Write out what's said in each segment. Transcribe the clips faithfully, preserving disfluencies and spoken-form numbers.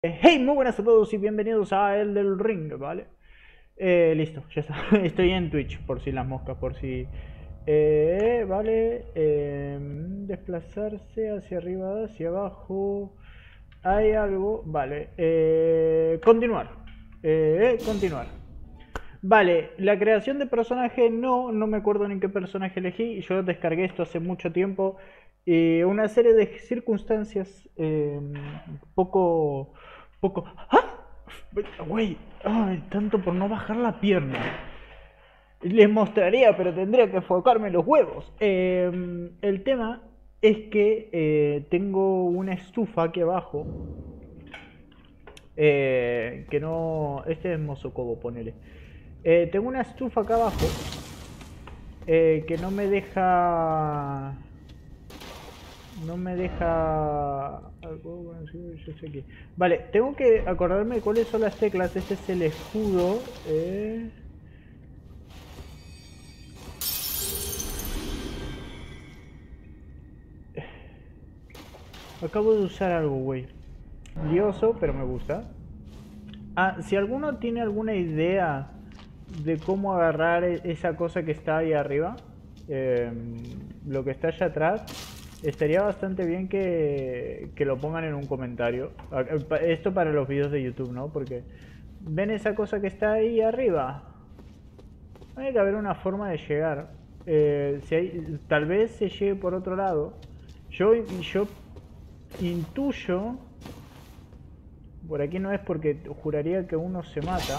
Hey, muy buenas a todos y bienvenidos a El del Ring, ¿vale? Eh, listo, ya está. Estoy en Twitch, por si las moscas, por si... Eh, vale, eh, desplazarse hacia arriba, hacia abajo... Hay algo, vale. Eh, continuar. Eh, continuar. Vale, la creación de personaje no, no me acuerdo ni qué personaje elegí. Yo descargué esto hace mucho tiempo. Y una serie de circunstancias eh, poco... poco... ¡Ah! Güey, ay, tanto por no bajar la pierna. Les mostraría, pero tendría que enfocarme los huevos. Eh, el tema es que eh, tengo una estufa aquí abajo. Eh, que no... Este es Mozocobo, ponele. Eh, tengo una estufa acá abajo. Eh, que no me deja... No me deja... Vale, tengo que acordarme de cuáles son las teclas. Este es el escudo. Eh... Acabo de usar algo, güey. Lioso, pero me gusta. Ah, si alguno tiene alguna idea de cómo agarrar esa cosa que está ahí arriba, eh, lo que está allá atrás, estaría bastante bien que, que lo pongan en un comentario. Esto para los vídeos de YouTube, ¿no? Porque ven esa cosa que está ahí arriba. Hay que haber una forma de llegar. Eh, si hay, tal vez se llegue por otro lado. Yo, yo intuyo... Por aquí no es porque juraría que uno se mata.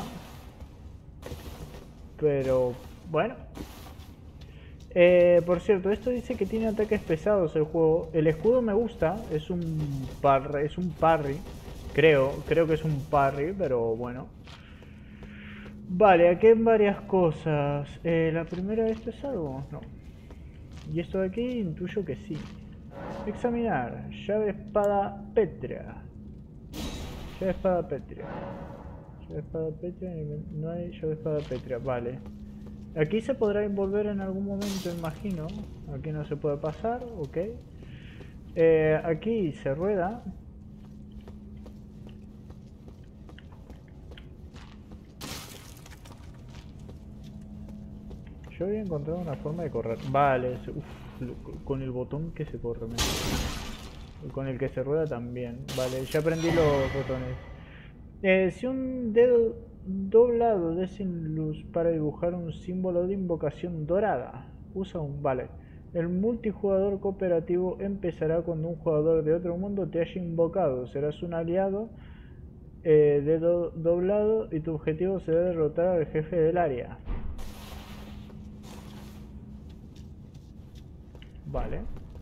Pero bueno. Eh, por cierto, esto dice que tiene ataques pesados el juego. El escudo me gusta. Es un par, es un parry. Creo, creo que es un parry, pero bueno. Vale, aquí hay varias cosas. Eh, la primera, ¿esto es algo? No. Y esto de aquí intuyo que sí. Examinar. Llave espada pétrea. Llave espada pétrea. Llave espada pétrea. No hay llave espada pétrea. Vale. Aquí se podrá envolver en algún momento, imagino. Aquí no se puede pasar. Ok. Eh, aquí se rueda. Yo había encontrado una forma de correr. Vale. Uf, con el botón que se corre. Con el que se rueda también. Vale, ya aprendí los botones. Eh, si un dedo doblado de sin luz para dibujar un símbolo de invocación dorada. Usa un... Vale. El multijugador cooperativo empezará cuando un jugador de otro mundo te haya invocado. Serás un aliado, eh, dedo doblado, y tu objetivo será derrotar al jefe del área. Vale.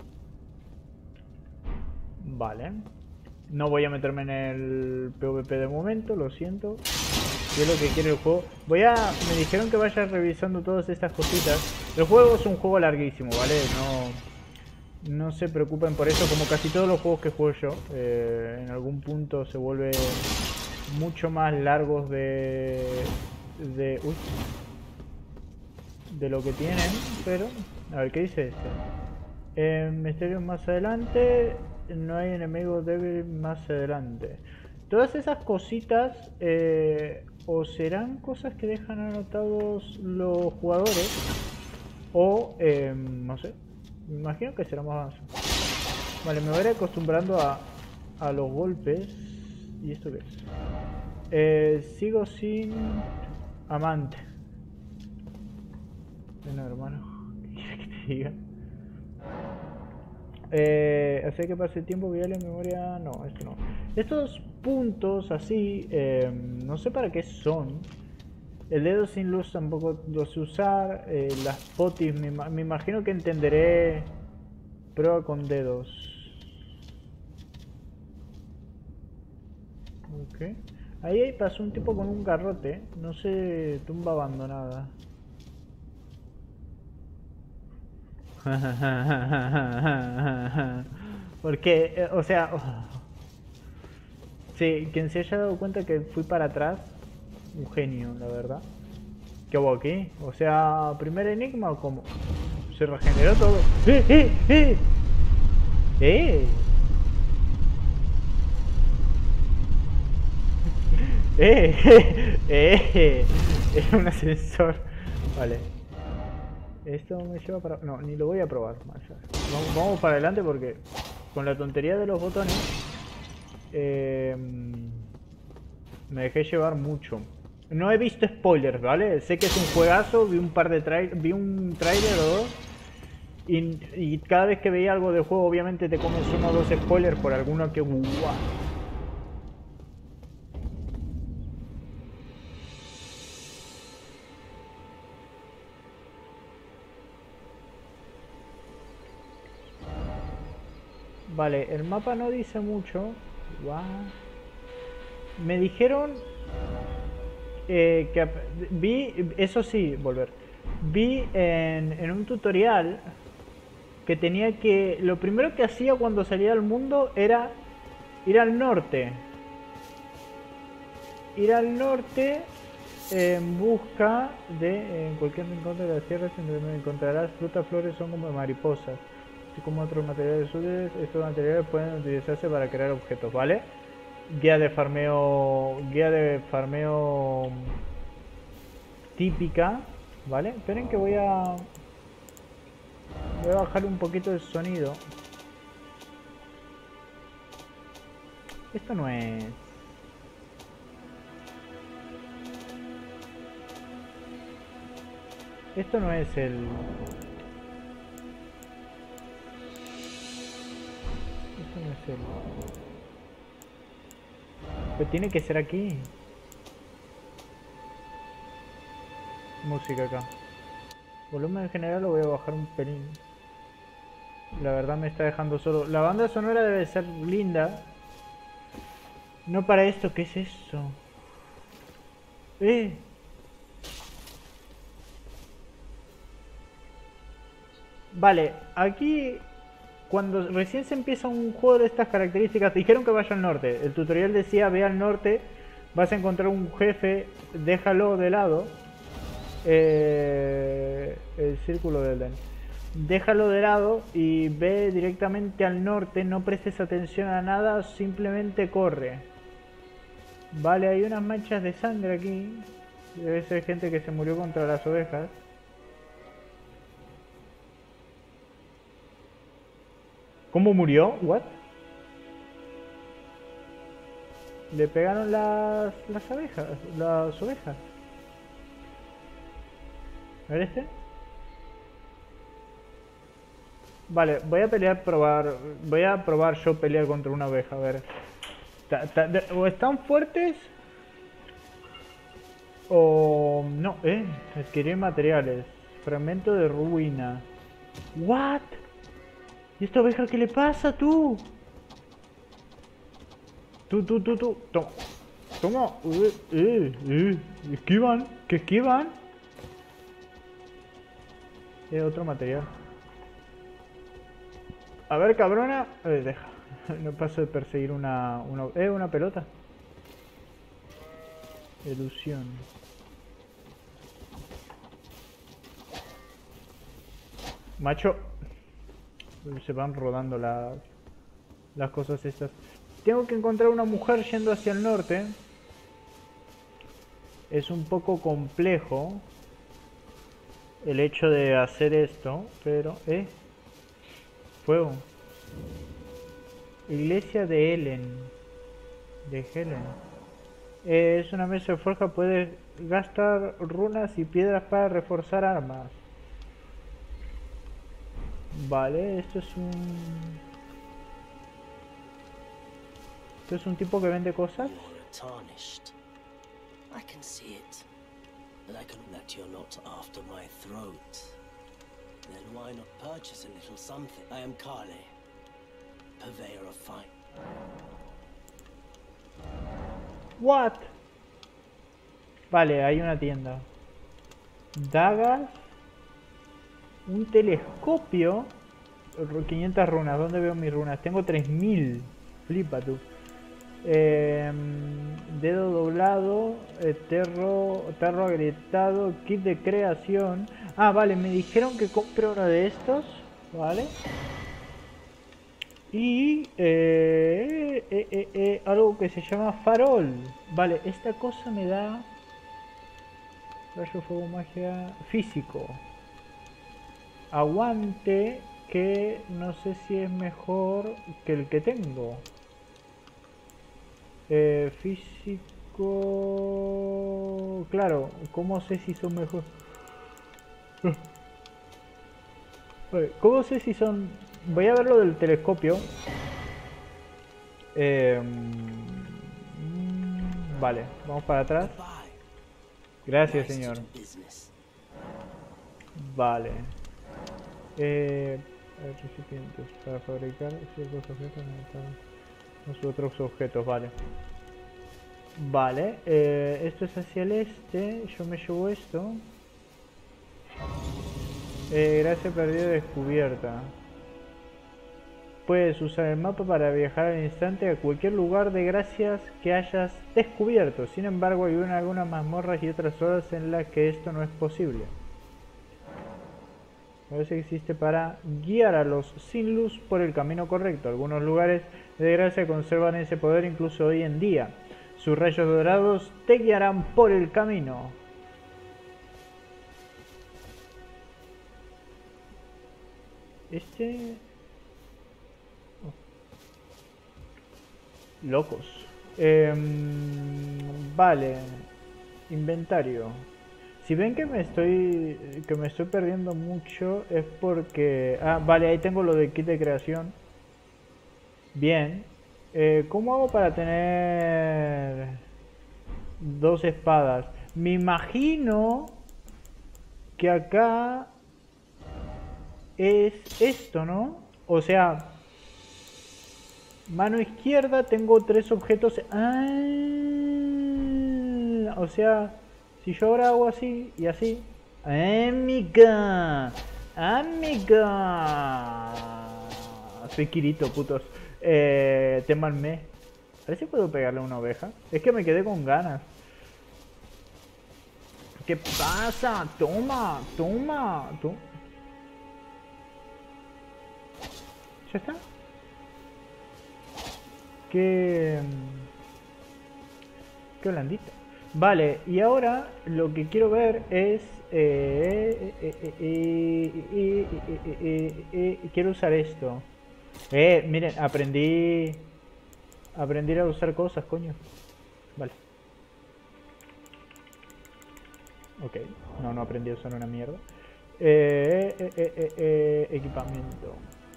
Vale. No voy a meterme en el PvP de momento, lo siento. Si es lo que quiere el juego. Voy a... Me dijeron que vaya revisando todas estas cositas. El juego es un juego larguísimo, ¿vale? No... No se preocupen por eso, como casi todos los juegos que juego yo. Eh, en algún punto se vuelve mucho más largos de... De... Uy. De lo que tienen, pero... A ver, ¿qué dice esto? Eh, misterios más adelante... No hay enemigos débiles más adelante. Todas esas cositas eh, o serán cosas que dejan anotados los jugadores o eh, no sé, me imagino que será más. Vale, me voy a ir acostumbrando a, a los golpes. ¿Y esto qué es? Eh, sigo sin amante. Bueno, hermano, ¿qué quieres que te diga? Eh, hacer que pase el tiempo, vial en memoria. No, esto no. Estos puntos así, eh, no sé para qué son. El dedo sin luz tampoco lo sé usar. Eh, las potis, me, me imagino que entenderé. Prueba con dedos. Ok. Ahí pasó un tipo con un garrote. No sé, tumba abandonada. Porque, eh, o sea, oh. Sí, quien se haya dado cuenta que fui para atrás, un genio, la verdad. ¿Qué hago aquí? O sea, ¿primer enigma o cómo? Se regeneró todo. ¡Eh, eh, eh! ¡Eh! ¡Eh! ¡Eh! ¡Eh! Es un ascensor. Vale. Esto me lleva para... No, ni lo voy a probar. Vamos, vamos para adelante porque con la tontería de los botones eh, me dejé llevar mucho. No he visto spoilers, ¿vale? Sé que es un juegazo, vi un par de trailers, vi un trailer o dos. Y, y cada vez que veía algo del juego, obviamente te comes uno o dos spoilers por alguno que... ¡Guau! Vale, el mapa no dice mucho. ¡Guau! Me dijeron eh, que vi, eso sí, volver. Vi en, en un tutorial que tenía que... Lo primero que hacía cuando salía al mundo era ir al norte. Ir al norte en busca de... En cualquier rincón de las tierras encontrarás frutas, flores, son como mariposas. Así como otros materiales útiles, estos materiales pueden utilizarse para crear objetos, ¿vale? Guía de farmeo... Guía de farmeo... Típica, ¿vale? Esperen que voy a... Voy a bajar un poquito el sonido. Esto no es... Esto no es el... Esto no es el... Pero tiene que ser aquí. Música acá. Volumen en general lo voy a bajar un pelín. La verdad me está dejando solo. La banda sonora debe ser linda. No para esto, ¿qué es eso? ¡Eh! Vale, aquí cuando recién se empieza un juego de estas características, dijeron que vaya al norte. El tutorial decía ve al norte, vas a encontrar un jefe, déjalo de lado. Eh, el círculo del Den. Déjalo de lado y ve directamente al norte, no prestes atención a nada, simplemente corre. Vale, hay unas manchas de sangre aquí. Debe ser gente que se murió contra las ovejas. ¿Cómo murió? ¿What? Le pegaron las, las abejas, las ovejas. A ver este. Vale, voy a pelear, probar. Voy a probar yo pelear contra una oveja, a ver. Ta, ta, de, o están fuertes. O no, eh. Adquirir materiales. Fragmento de ruina. What? ¿Y esta oveja qué le pasa, tú? Tú, tú, tú, tú. Toma. Toma. Eh, eh, eh. Esquivan. ¿Qué esquivan? Eh, otro material. A ver, cabrona. Eh, deja. No paso de perseguir una, una... Eh, una pelota. Ilusión. Macho. Se van rodando las, las cosas estas. Tengo que encontrar una mujer yendo hacia el norte. Es un poco complejo el hecho de hacer esto, pero... Eh, fuego. Iglesia de Helen. De Helen. Eh, es una mesa de forja, puedes gastar runas y piedras para reforzar armas. Vale, esto es un... Esto es un tipo que vende cosas. I can see it, but I can that you're not after my throat. Then why not purchase a little something? I am Kale, purveyor of fine. What? Vale, hay una tienda. Dagas. Un telescopio. quinientas runas. ¿Dónde veo mis runas? Tengo tres mil. Flipa tú. Eh, dedo doblado. Eh, terro, terro agrietado. Kit de creación. Ah, vale. Me dijeron que compre uno de estos. Vale. Y eh, eh, eh, eh, algo que se llama farol. Vale, esta cosa me da rayo, fuego, magia físico. Aguante, que no sé si es mejor que el que tengo. Eh, físico... Claro, ¿cómo sé si son mejor? ¿Cómo sé si son...? Voy a ver lo del telescopio. Eh, mm, vale, vamos para atrás. Gracias, señor. Vale. Eh, recipientes para fabricar ciertos objetos los otros objetos, vale. Vale, eh, esto es hacia el este. Yo me llevo esto. Eh, gracia perdida descubierta. Puedes usar el mapa para viajar al instante a cualquier lugar de gracias que hayas descubierto. Sin embargo, hay una, algunas mazmorras y otras horas en las que esto no es posible. Parece que existe para guiar a los sin luz por el camino correcto. Algunos lugares de gracia conservan ese poder incluso hoy en día. Sus rayos dorados te guiarán por el camino. Este... Oh. Locos. Eh, vale. Inventario. Si ven que me estoy que me estoy perdiendo mucho es porque... Ah, vale, ahí tengo lo de kit de creación. Bien. Eh, ¿Cómo hago para tener dos espadas? Me imagino que acá es esto, ¿no? O sea, mano izquierda tengo tres objetos. Ah, o sea... Si yo ahora hago así y así... ¡Amiga! ¡Amiga! Soy Kirito, putos. Eh, témanme. A ver si puedo pegarle a una oveja. Es que me quedé con ganas. ¿Qué pasa? Toma, toma. Tú. ¿Ya está? Qué... Qué blandito. Vale, y ahora lo que quiero ver es... Eh, eh, eh, eh, eh, eh, eh, eh, quiero usar esto. Eh, miren, aprendí... Aprendí a usar cosas, coño. Vale. Ok, no, no aprendí a usar una mierda. Eh, eh, eh, eh, eh, equipamiento.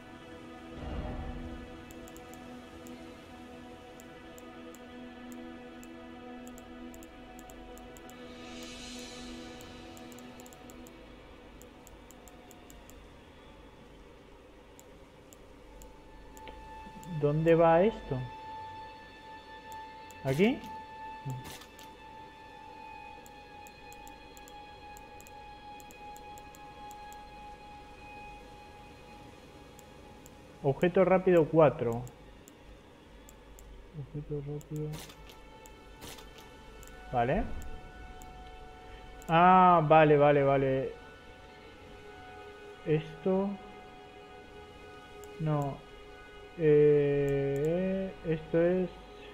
¿Dónde va esto? ¿Aquí? Objeto rápido cuatro. Objeto rápido. Vale. Ah, vale, vale, vale. Esto... No. Eh, esto es...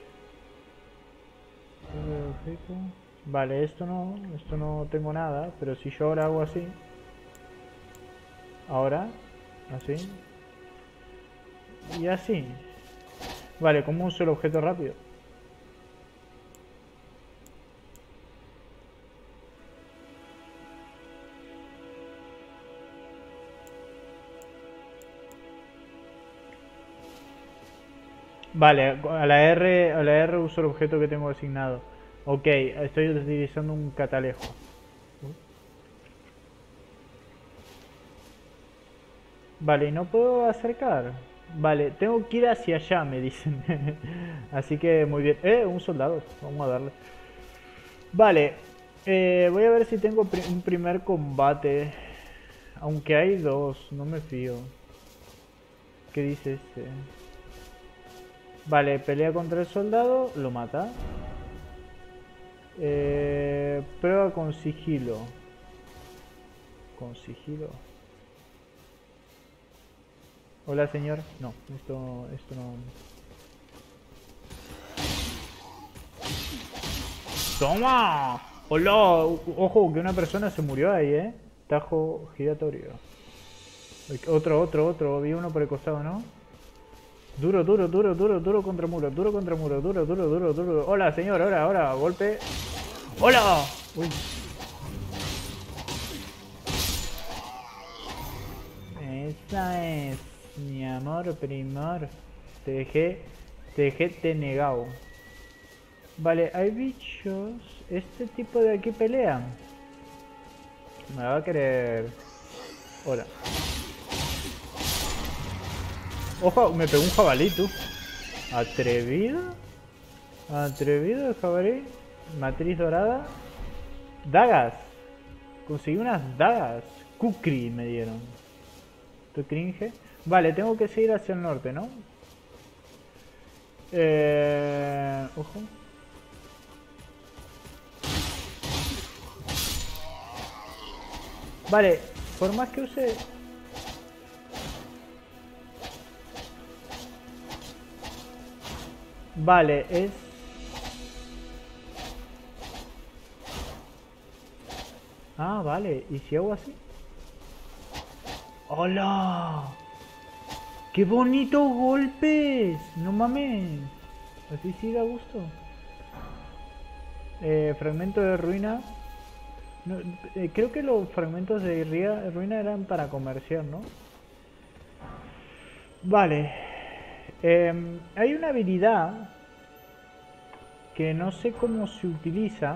Vale, esto no, esto no tengo nada, pero si yo ahora hago así, ahora, así, y así. Vale, ¿cómo uso el objeto rápido? Vale, a la R, a la R uso el objeto que tengo asignado. Ok, estoy utilizando un catalejo. Vale, y no puedo acercar. Vale, tengo que ir hacia allá, me dicen. Así que muy bien. Eh, un soldado. Vamos a darle. Vale, eh, voy a ver si tengo pri un primer combate. Aunque hay dos, no me fío. ¿Qué dice este? Vale, pelea contra el soldado, lo mata. Eh, prueba con sigilo. Con sigilo. Hola, señor. No, esto, esto no... ¡Toma! ¡Hola! Ojo, que una persona se murió ahí, ¿eh? Tajo giratorio. Otro, otro, otro. Había uno por el costado, ¿no? Duro, duro, duro, duro, duro contra muro. Duro contra muro. Duro, duro, duro, duro. Hola, señor. Ahora, ahora. Golpe. ¡Hola! Uy. Esa es, mi amor, primor. Te dejé, te dejé denegado. Vale, hay bichos. Este tipo de aquí pelean. Me va a querer... Hola. Ojo, me pegó un jabalí, tú. ¿Atrevido? ¿Atrevido el jabalí? Matriz dorada. Dagas. Conseguí unas dagas. Kukri me dieron. Esto cringe. Vale, tengo que seguir hacia el norte, ¿no? Eh... Ojo. Vale, por más que use... Vale, es... Ah, vale, ¿y si hago así? ¡Hola! ¡Qué bonitos golpes! No mames. Así sí da gusto. Eh, fragmento de ruina. No, eh, creo que los fragmentos de ría, ruina eran para comerciar, ¿no? Vale. Eh, hay una habilidad que no sé cómo se utiliza,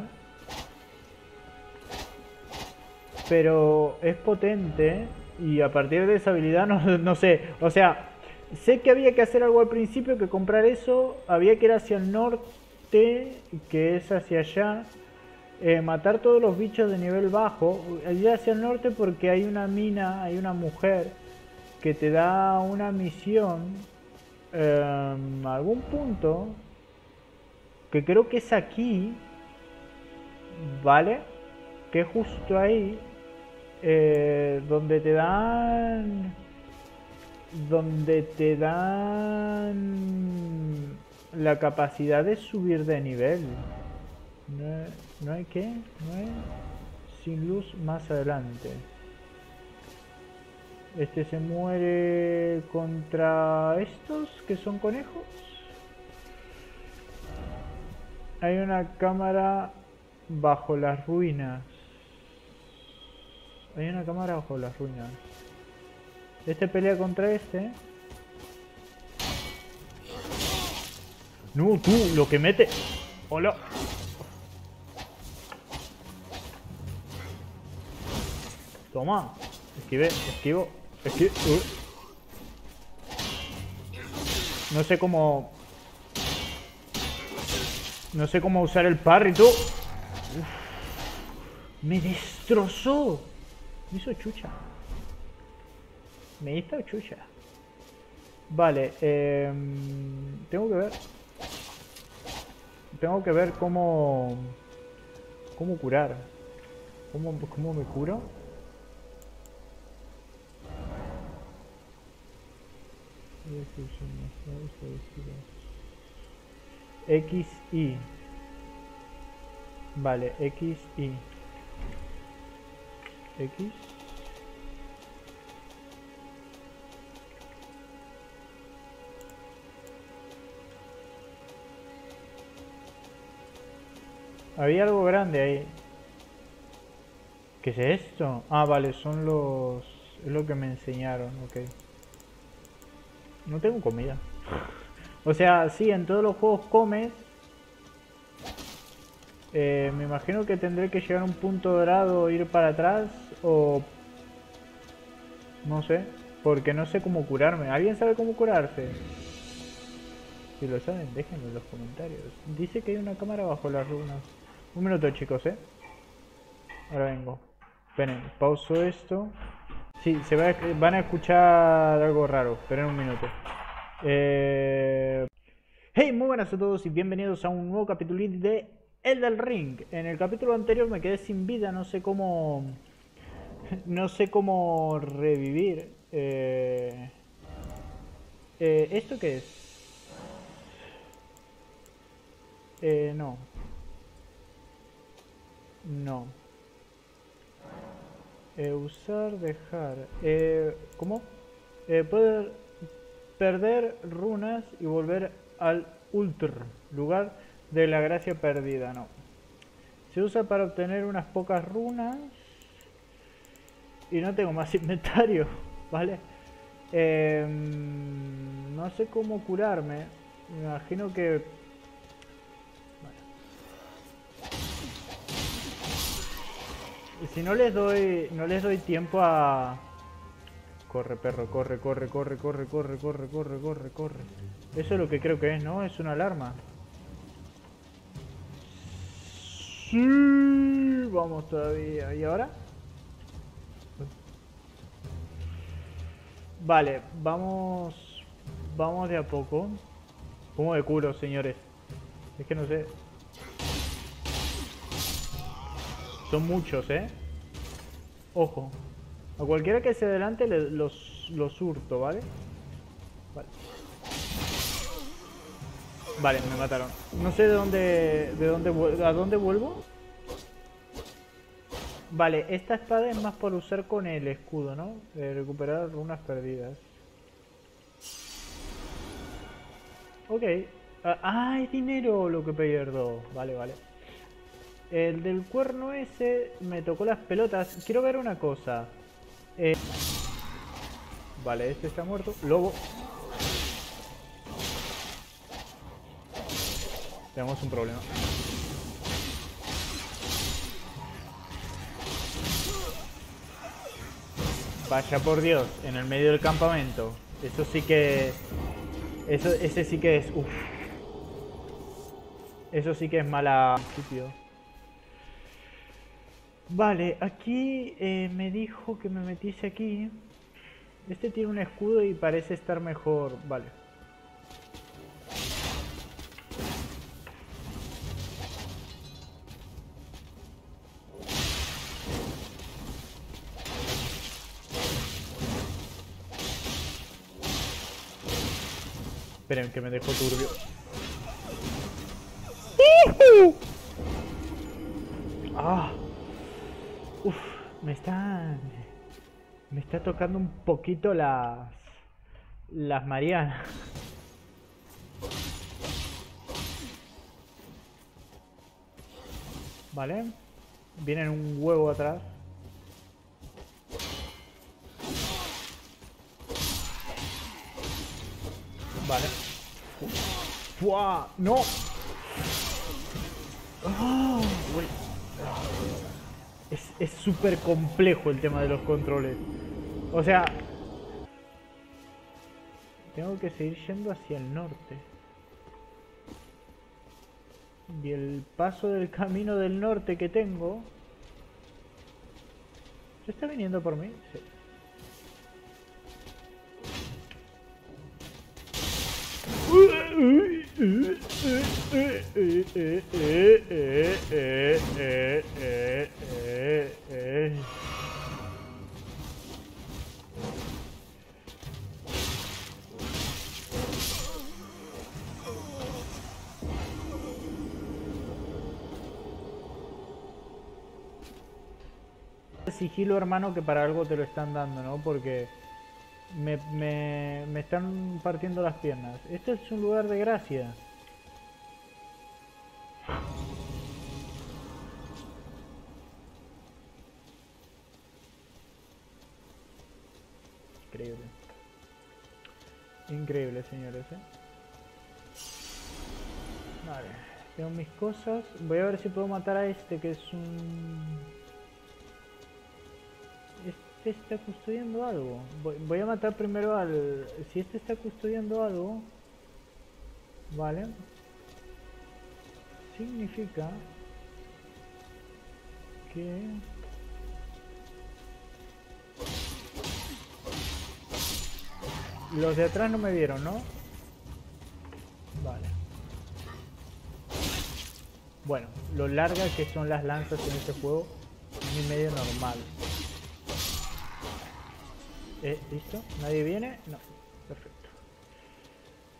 pero es potente. Y a partir de esa habilidad no, no sé. O sea, sé que había que hacer algo al principio, que comprar eso. Había que ir hacia el norte, que es hacia allá. Eh, matar todos los bichos de nivel bajo. Ir hacia el norte porque hay una mina, hay una mujer que te da una misión eh, a algún punto, que creo que es aquí, ¿vale? Que es justo ahí, eh, donde te dan... Donde te dan la capacidad de subir de nivel. No, no hay que, no hay sin luz más adelante. Este se muere contra estos que son conejos. Hay una cámara bajo las ruinas. Hay una cámara bajo las ruinas. Este pelea contra este. No, tú, lo que mete. Hola. Toma. Esquive, esquivo, esquivo. Uh. No sé cómo... No sé cómo usar el parry, tú. Uf. Me destrozó. Me hizo chucha. Me hizo chucha. Vale, eh, tengo que ver. Tengo que ver cómo... Cómo curar. ¿Cómo, cómo me curo? X Y. Vale, X Y. X. Había algo grande ahí. ¿Qué es esto? Ah, vale, son los... Es lo que me enseñaron, ok. No tengo comida. O sea, sí, en todos los juegos comes. Eh, me imagino que tendré que llegar a un punto dorado, ir para atrás o... No sé, porque no sé cómo curarme. ¿Alguien sabe cómo curarse? Si lo saben, déjenme en los comentarios. Dice que hay una cámara bajo las runas. Un minuto, chicos, ¿eh? Ahora vengo. Esperen, pauso esto. Sí, se va a, van a escuchar algo raro. Esperen un minuto. Eh... Hey, muy buenas a todos y bienvenidos a un nuevo capítulo de Elden Ring. En el capítulo anterior me quedé sin vida, no sé cómo... No sé cómo revivir. Eh... Eh, ¿Esto qué es? Eh, no. No. Eh, usar, dejar. Eh, ¿Cómo? Eh, poder perder runas y volver al Ultr, lugar de la gracia perdida. No. Se usa para obtener unas pocas runas. Y no tengo más inventario, ¿vale? Eh, no sé cómo curarme. Me imagino que... Y si no les doy, no les doy tiempo a... Corre, perro, corre, corre, corre, corre, corre, corre, corre, corre, corre. Eso es lo que creo que es, ¿no? Es una alarma. Sí, vamos todavía. ¿Y ahora? Vale, vamos... Vamos de a poco. ¿Cómo de curo, señores? Es que no sé. Son muchos, ¿eh? Ojo. A cualquiera que se adelante le, los, los hurto, ¿vale? Vale. Vale, me mataron. No sé de dónde... De dónde ¿A dónde vuelvo? Vale, esta espada es más por usar con el escudo, ¿no? Eh, recuperar runas perdidas. Ok. Ah, ah, es dinero lo que pierdo. Vale, vale. El del cuerno ese me tocó las pelotas. Quiero ver una cosa. Eh... Vale, este está muerto. Lobo. Tenemos un problema. Vaya por Dios, en el medio del campamento. Eso sí que... Eso, ese sí que es... Uf. Eso sí que es mala... Estúpido. Vale, aquí eh, me dijo que me metiese aquí. Este tiene un escudo y parece estar mejor. Vale. Esperen, que me dejó turbio. ¡Ah! Uf, me está... Me está tocando un poquito las... Las Marianas. Vale. Vienen un huevo atrás. Vale. ¡Fua! ¡No! Oh, es súper complejo el tema de los controles. O sea... Tengo que seguir yendo hacia el norte. Y el paso del camino del norte que tengo... ¿Se está viniendo por mí? Sí. Sigilo, hermano, que para algo te lo están dando, ¿no? Porque me, me, me están partiendo las piernas. Este es un lugar de gracia. Increíble. Increíble, señores, ¿eh? Vale, tengo mis cosas. Voy a ver si puedo matar a este, que es un... Este está custodiando algo. Voy, voy a matar primero al... Si este está custodiando algo... Vale. Significa... que... Los de atrás no me vieron, ¿no? Vale. Bueno, lo largas que son las lanzas en este juego es mi medio normal. Eh, ¿Listo? ¿Nadie viene? No. Perfecto.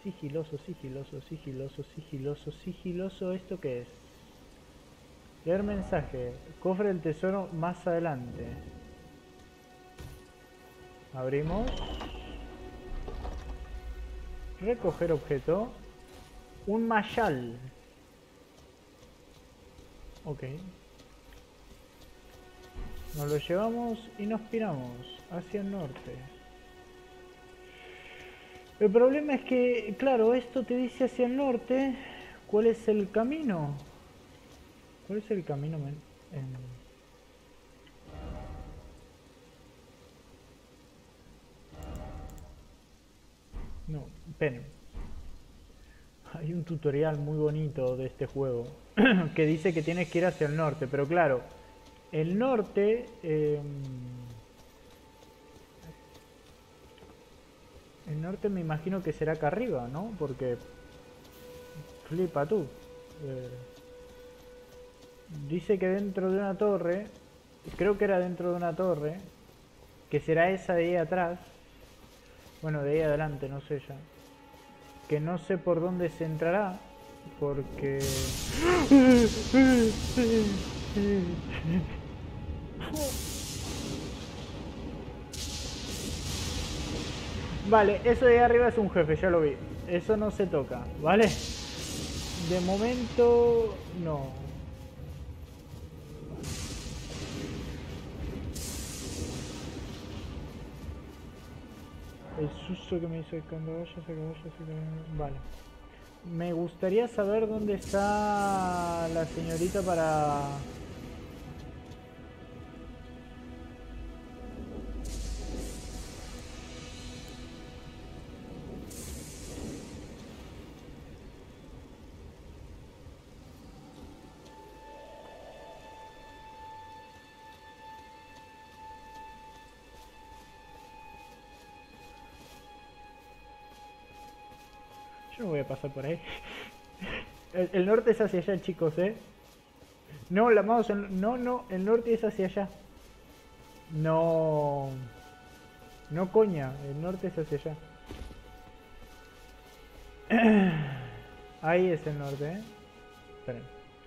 sigiloso, sigiloso, sigiloso, sigiloso, sigiloso. ¿Esto qué es? Leer mensaje. Cofre del tesoro más adelante. Abrimos. Recoger objeto. Un mayal. Ok. Nos lo llevamos y nos piramos hacia el norte. El problema es que, claro, esto te dice hacia el norte. ¿Cuál es el camino? ¿Cuál es el camino, men? En... No, esperen. Hay un tutorial muy bonito de este juego que dice que tienes que ir hacia el norte, pero claro, el norte... Eh, el norte me imagino que será acá arriba, ¿no? Porque... Flipa tú. Eh, dice que dentro de una torre, creo que era dentro de una torre, que será esa de ahí atrás, bueno, de ahí adelante, no sé ya, que no sé por dónde se entrará, porque... Vale, eso de ahí arriba es un jefe, ya lo vi, eso no se toca, ¿vale? De momento, no. El susto que me hizo el caballo, se caballo, se caballo. Vale. Me gustaría saber dónde está la señorita para... Yo no voy a pasar por ahí. El, el norte es hacia allá, chicos, ¿eh? No, la mouse... No, no, el norte es hacia allá. No... No, coña, el norte es hacia allá. Ahí es el norte, ¿eh? Esperen.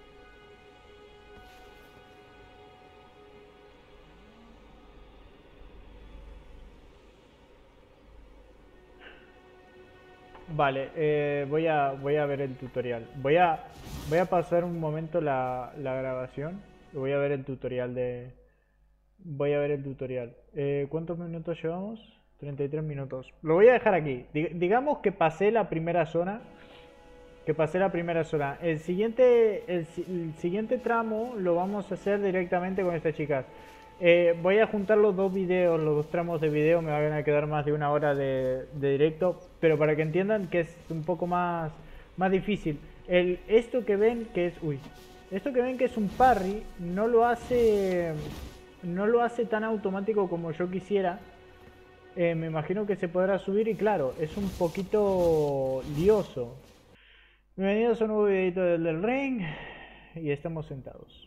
Vale, eh, voy a voy a ver el tutorial. Voy a voy a pasar un momento la, la grabación. Voy a ver el tutorial de... Voy a ver el tutorial. Eh, ¿cuántos minutos llevamos? treinta y tres minutos. Lo voy a dejar aquí. Dig- digamos que pasé la primera zona. Que pasé la primera zona. El siguiente, el, si- el siguiente tramo lo vamos a hacer directamente con estas chicas. Eh, voy a juntar los dos videos, los dos tramos de video, me van a quedar más de una hora de, de directo, pero para que entiendan que es un poco más, más difícil. El, esto que ven que es, uy, esto que ven que es un parry, no lo hace, no lo hace tan automático como yo quisiera. Eh, me imagino que se podrá subir y claro, es un poquito lioso. Bienvenidos a un nuevo videito del, del Ring y estamos sentados.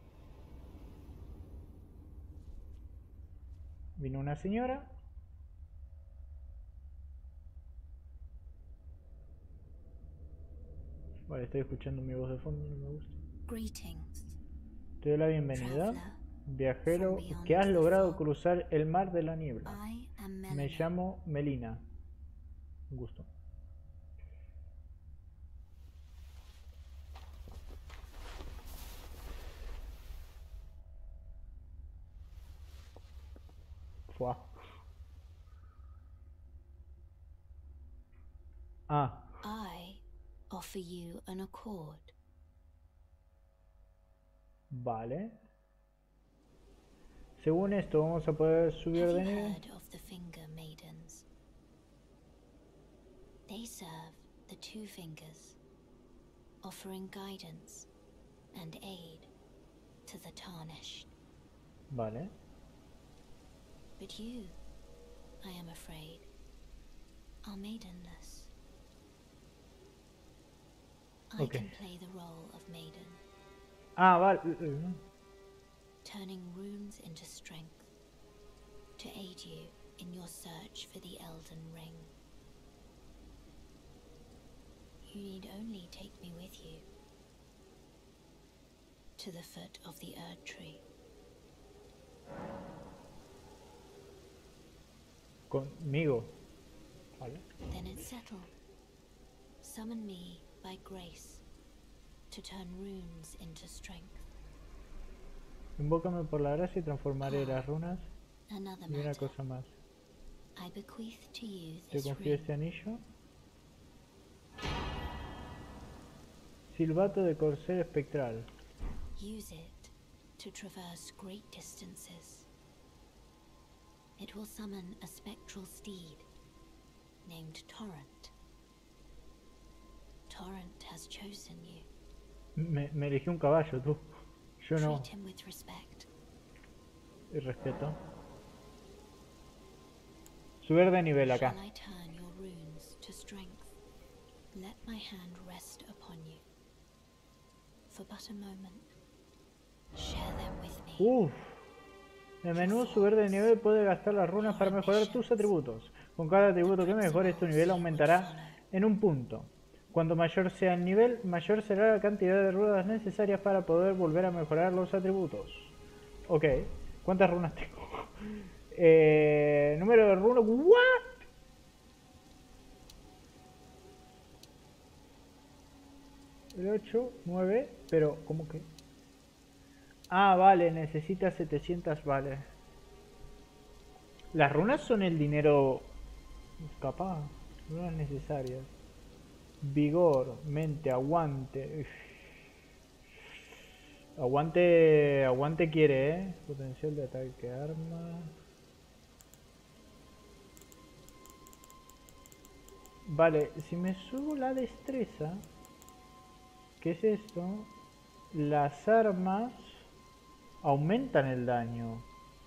Vino una señora. Vale, estoy escuchando mi voz de fondo, no me gusta. Greetings, Te doy la bienvenida, traveler viajero from beyond que has the logrado fog. cruzar el mar de la niebla. I am Me Melina. llamo Melina. Un gusto. Fua. Ah, I offer you an accord. vale. Según esto, vamos a poder subir Have de you nivel. heard of the Finger Maidens? They serve the Two Fingers, offering guidance and aid to the tarnished. Vale. But you, I am afraid, are maidenless. I Okay. can play the role of maiden, Ah, vale. turning runes into strength to aid you in your search for the Elden Ring. You need only take me with you to the foot of the Erd Tree. Conmigo. Vale. Then it's settled. Summon me by grace to turn runes into strength. Invócame por la gracia y transformaré las runas. Another Y una matter. cosa más. I bequeath to you Te this confío ring. este anillo. Silbato de corcel espectral. Use it to traverse great distances. It will summon a spectral steed named Torrent. Torrent has chosen you. Me, me elegí un caballo, tú. Yo no. Treat him with respect. Y respeto. Subir de nivel acá. Shall I turn your runes to strength? Let my hand rest upon you. For but a moment. Share them with me. Uff. En menú subir de nivel puedes gastar las runas para mejorar tus atributos. Con cada atributo que mejores tu nivel aumentará en un punto. Cuando mayor sea el nivel, mayor será la cantidad de runas necesarias para poder volver a mejorar los atributos. Ok. ¿Cuántas runas tengo? eh, número de runas. ¿What? El ocho, nueve, pero ¿cómo que? Ah, vale, necesita setecientas, vale. Las runas son el dinero... Capaz, runas necesarias. Vigor, mente, aguante. Uf. Aguante, aguante quiere, ¿eh? Potencial de ataque, arma. Vale, si me subo la destreza... ¿Qué es esto? Las armas aumentan el daño.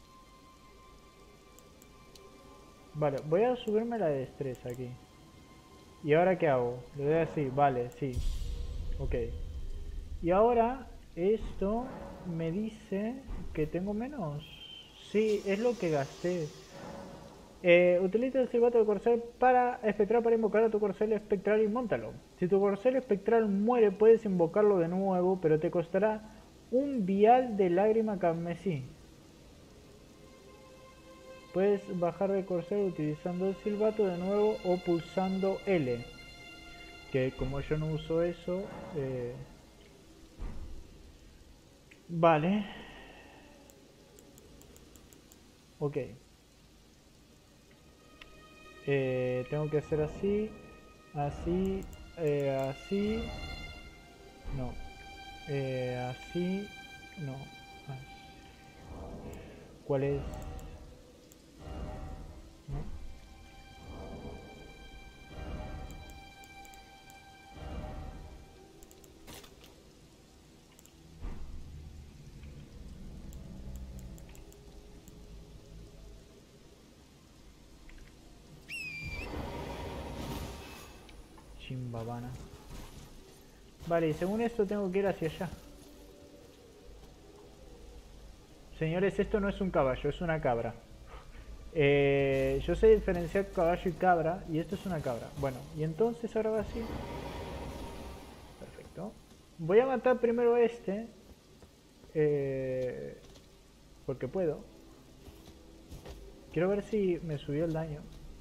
Vale, voy a subirme la destreza aquí. ¿Y ahora qué hago? Le doy así, vale, sí. Ok. Y ahora esto me dice que tengo menos. Sí, es lo que gasté. Eh, utiliza el silbato de corcel para espectral para invocar a tu corcel espectral y móntalo. Si tu corcel espectral muere, puedes invocarlo de nuevo, pero te costará un vial de lágrima carmesí. Puedes bajar de corcel utilizando el silbato de nuevo o pulsando L. Que como yo no uso eso... Eh... Vale. Ok. Eh, tengo que hacer así, así, eh, así, no, eh, así, no, así. ¿Cuál es? ¿No? Chimbabana. Vale, y según esto tengo que ir hacia allá. Señores, esto no es un caballo, es una cabra. Eh, yo sé diferenciar caballo y cabra, y esto es una cabra. Bueno, y entonces ahora va así. Perfecto. Voy a matar primero a este. Eh, porque puedo. Quiero ver si me subió el daño.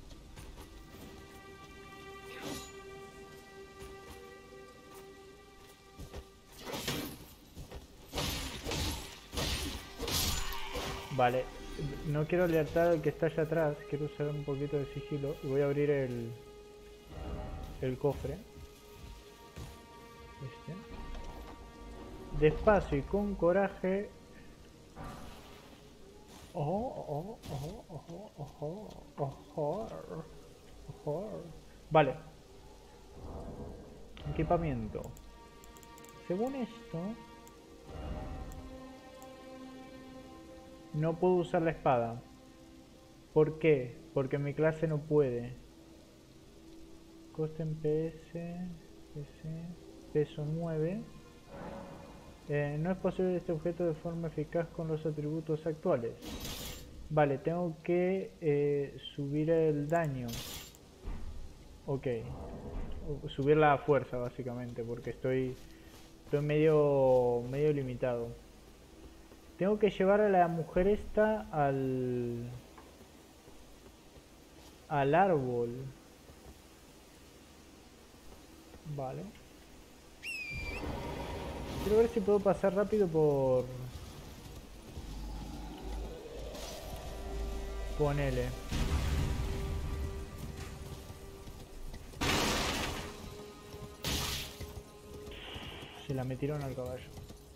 Vale, no quiero alertar al que está allá atrás, quiero usar un poquito de sigilo y voy a abrir el, el cofre. Este. Despacio y con coraje. Ojo, ojo, ojo, ojo, ojo, ojo, ojo. Vale. Equipamiento. Según esto... No puedo usar la espada. ¿Por qué? Porque mi clase no puede. Coste en P S, P S, peso nueve. Eh, no es posible este objeto de forma eficaz con los atributos actuales. Vale, tengo que eh, subir el daño. Ok. subir la fuerza básicamente, porque estoy, estoy medio, medio limitado. Tengo que llevar a la mujer esta al, al árbol. Vale. Quiero ver si puedo pasar rápido por... Ponele. Se la metieron al caballo.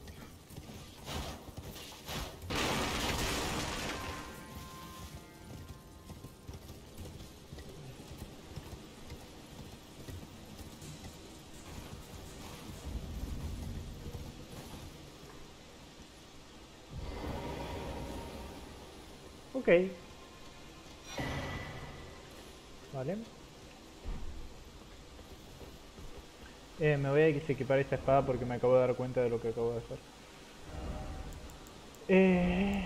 Ok. Vale. Eh, me voy a desequipar esta espada porque me acabo de dar cuenta de lo que acabo de hacer. Eh...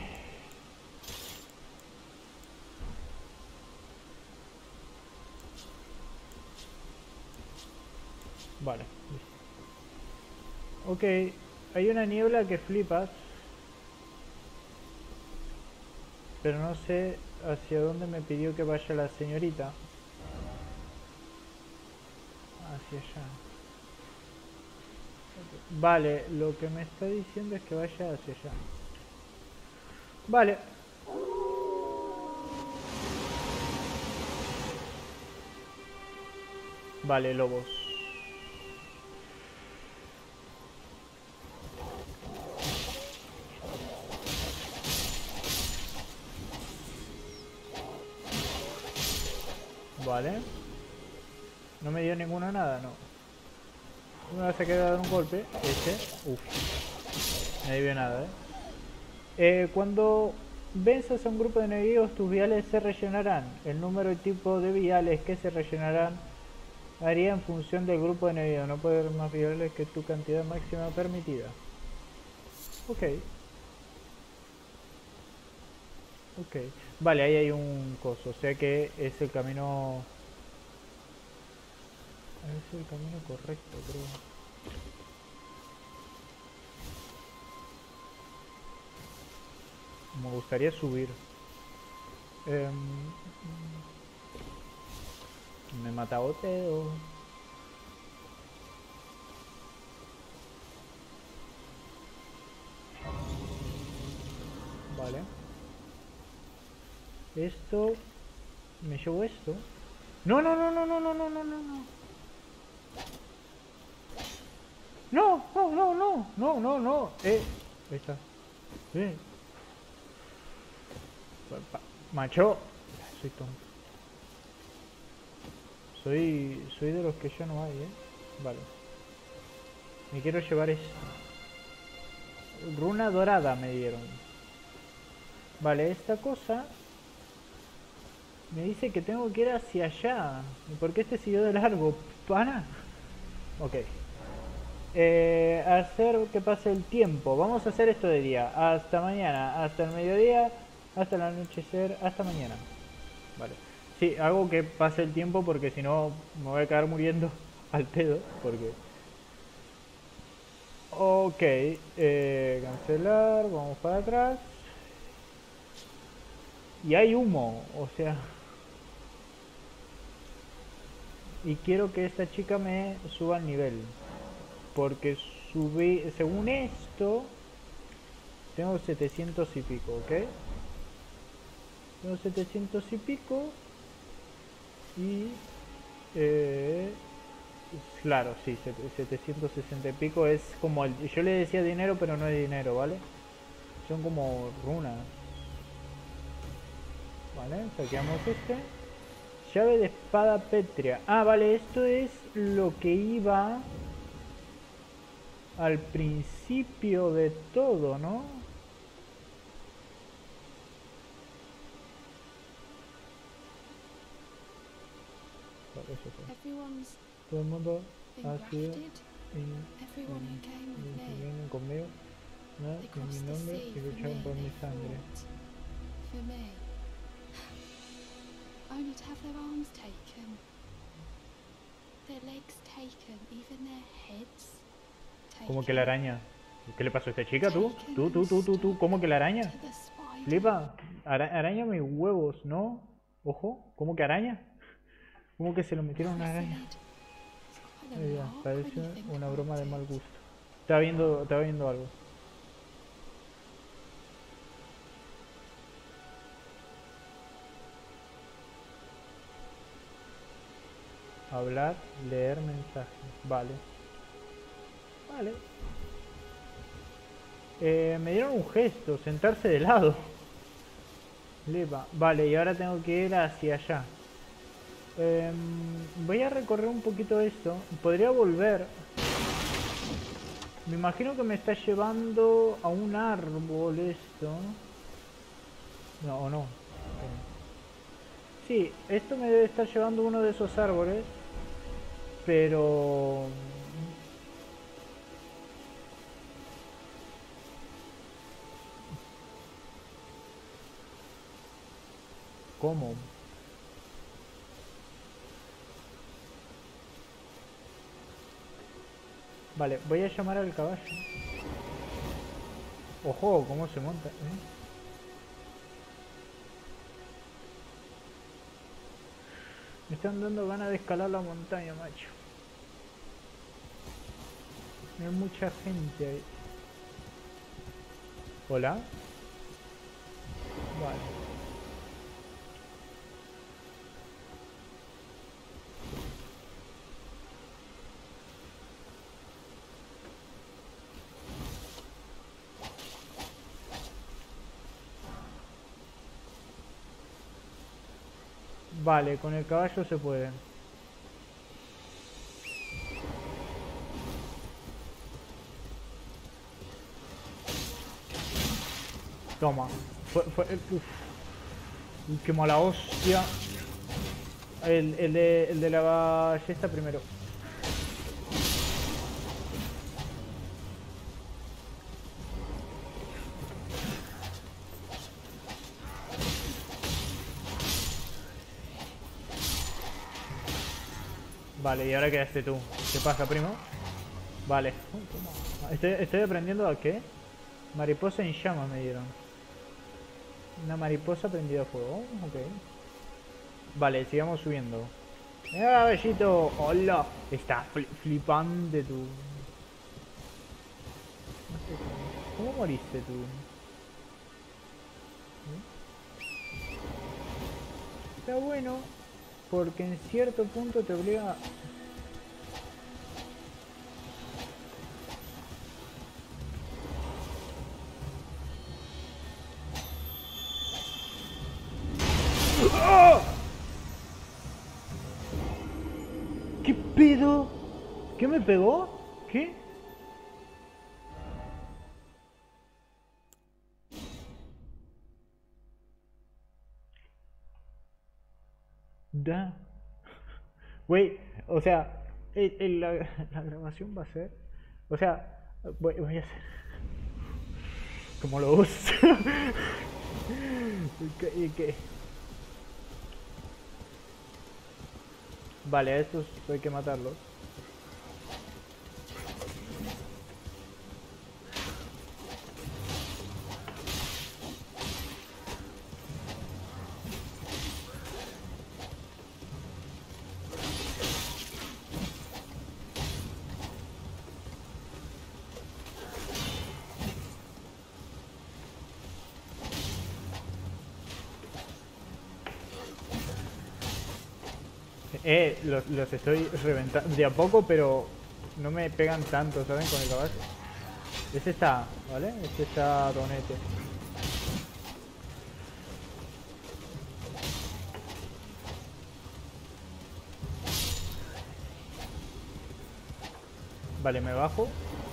Vale. Ok. Hay una niebla que flipas. Pero no sé hacia dónde me pidió que vaya la señorita. Hacia allá. Vale, lo que me está diciendo es que vaya hacia allá. Vale. Vale, lobos. Vale. No me dio ninguna nada, no. Me vas a quedar un golpe. Este. Uff. No dio nada, eh. eh. Cuando venzas a un grupo de enemigos, tus viales se rellenarán. El número y tipo de viales que se rellenarán varía en función del grupo de enemigos. No puede haber más viales que tu cantidad máxima permitida. Ok. Ok. Vale, ahí hay un coso. O sea que es el camino... Es el camino correcto, creo. Me gustaría subir. Eh, me mata Oteo. Vale. Esto... ¿Me llevo esto? No, no, no, no, no, no, no, no, no, no. No, no, no, no, no, no, no. Eh, ahí está. Eh. Macho. Soy tonto. Soy, soy de los que ya no hay, eh. Vale. Me quiero llevar esto. Runa dorada me dieron. Vale, esta cosa me dice que tengo que ir hacia allá. ¿Y por qué este siguió de largo? ¿Pana? Ok. Eh, hacer que pase el tiempo. Vamos a hacer esto de día. Hasta mañana, hasta el mediodía, hasta el anochecer, hasta mañana. Vale. Sí, hago que pase el tiempo porque si no me voy a quedar muriendo al pedo. Porque... Ok. Eh, cancelar. Vamos para atrás. Y hay humo. O sea... Y quiero que esta chica me suba al nivel. Porque subí, según esto, tengo setecientos y pico, ¿ok? Tengo setecientos y pico. Y... Eh, claro, sí, setecientos sesenta y pico es como el... Yo le decía dinero, pero no es dinero, ¿vale? Son como runas. Vale, saqueamos este. Llave de espada pétrea. Ah, vale, esto es lo que iba... al principio de todo, ¿no? Eso fue. Todo el mundo ha sido vienen conmigo, ¿no? En mi nombre y lucharon por mi sangre. their legs taken, even their heads ¿Cómo que la taken. araña? ¿Qué le pasó a esta chica, tú? Tú, tú, tú, tú, tú, ¿cómo que la araña? To the spider. Flipa, Ara- araña mis huevos, ¿no? Ojo, ¿cómo que araña? ¿Cómo que se lo metieron a una araña? It's quite a Ay, Dios, lark parece when you think una about broma de it. mal gusto. Estaba viendo, estaba viendo algo. Hablar, leer mensajes. Vale. Vale. Eh, me dieron un gesto, sentarse de lado. Lepa. Vale, y ahora tengo que ir hacia allá. Em, voy a recorrer un poquito esto. Podría volver. Me imagino que me está llevando a un árbol esto. No, o no. Sí, esto me debe estar llevando a uno de esos árboles. Pero... ¿Cómo? Vale, voy a llamar al caballo. Ojo, cómo se monta, ¿eh? Me están dando ganas de escalar la montaña, macho. Hay mucha gente ahí. ¿Hola? Vale. Vale, con el caballo se puede. Toma. Fue, fue, uf. Uy, qué mala hostia. El, el, de, el de la ballesta primero. Vale, y ahora quedaste tú. ¿Qué pasa, primo? Vale. Estoy, estoy aprendiendo a qué. Mariposa en llamas me dieron. Una mariposa prendida a fuego. Ok. Vale, sigamos subiendo. ¡Ah, bellito! ¡Hola! Está fli flipante tú. No sé cómo. ¿Cómo moriste tú? ¿Eh? Está bueno. Porque en cierto punto te obliga... ¡Oh! ¿Qué pedo? ¿Qué me pegó? ¿Qué? Da. Güey, o sea, el- el- la, la grabación va a ser... O sea, voy, voy a hacer... Como lo uso. ¿Y qué- y qué? Vale, a estos hay que matarlos. Eh, los, los estoy reventando de a poco, pero no me pegan tanto, ¿saben? Con el caballo. Este está, ¿vale? Este está donete. Vale, me bajo.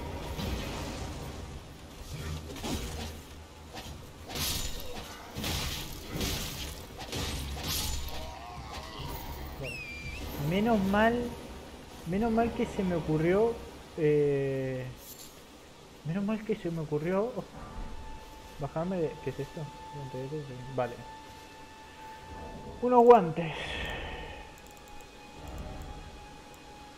Vale. Menos mal, menos mal que se me ocurrió, eh, menos mal que se me ocurrió bajarme de, ¿qué es esto? Vale. Unos guantes.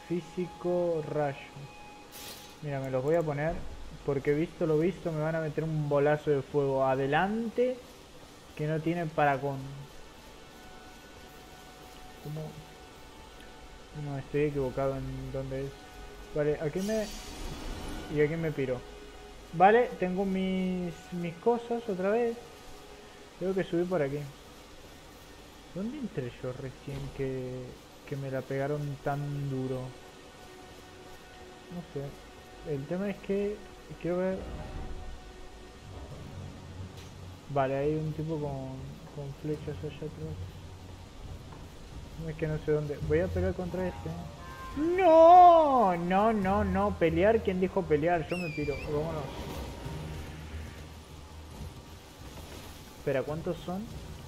físico, rayo. Mira, me los voy a poner porque visto lo visto me van a meter un bolazo de fuego adelante que no tiene para con... ¿Cómo? No, estoy equivocado en dónde es. Vale, aquí me... Y aquí me piro. Vale, tengo mis, mis cosas otra vez. Tengo que subir por aquí. ¿Dónde entré yo recién que, que me la pegaron tan duro? No sé. El tema es que quiero ver... Vale, hay un tipo con, con flechas allá atrás. No, es que no sé dónde. Voy a pelear contra este. ¡No! No, no, no. Pelear. ¿Quién dijo pelear? Yo me piro. Vámonos. Espera, ¿cuántos son?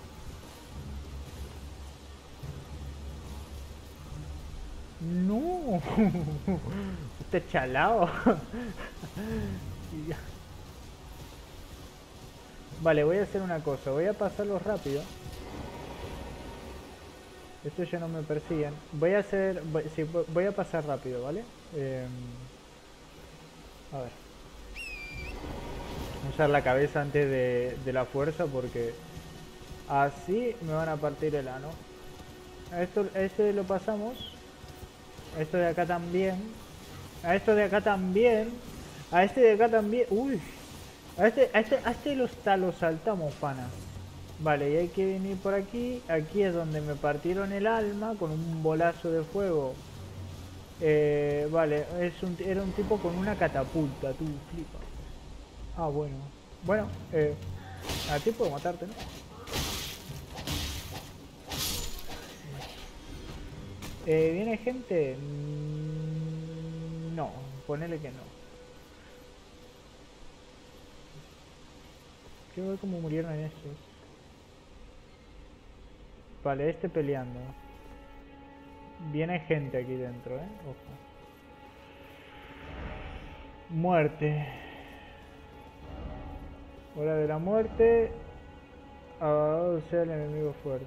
No. Está chalado. Vale, voy a hacer una cosa. Voy a pasarlo rápido. Estos ya no me persiguen. Voy a hacer... Voy, sí, voy a pasar rápido, ¿vale? Eh, a ver. Usar la cabeza antes de, de la fuerza porque... Así me van a partir el ano. A esto, a este lo pasamos. A esto de acá también. A esto de acá también. A este de acá también. Uy. A este, a este, a este lo, lo saltamos, pana. Vale, y hay que venir por aquí. Aquí es donde me partieron el alma con un bolazo de fuego. Eh, vale, es un, era un tipo con una catapulta, tú flipas. Ah, bueno. Bueno, eh, a ti puedo matarte, ¿no? Eh, ¿Viene gente? Mm, no, ponele que no. Quiero ver cómo murieron estos. Vale, este peleando. Viene gente aquí dentro, eh. Ojo. Muerte. Hora de la muerte. Abadado sea el enemigo fuerte.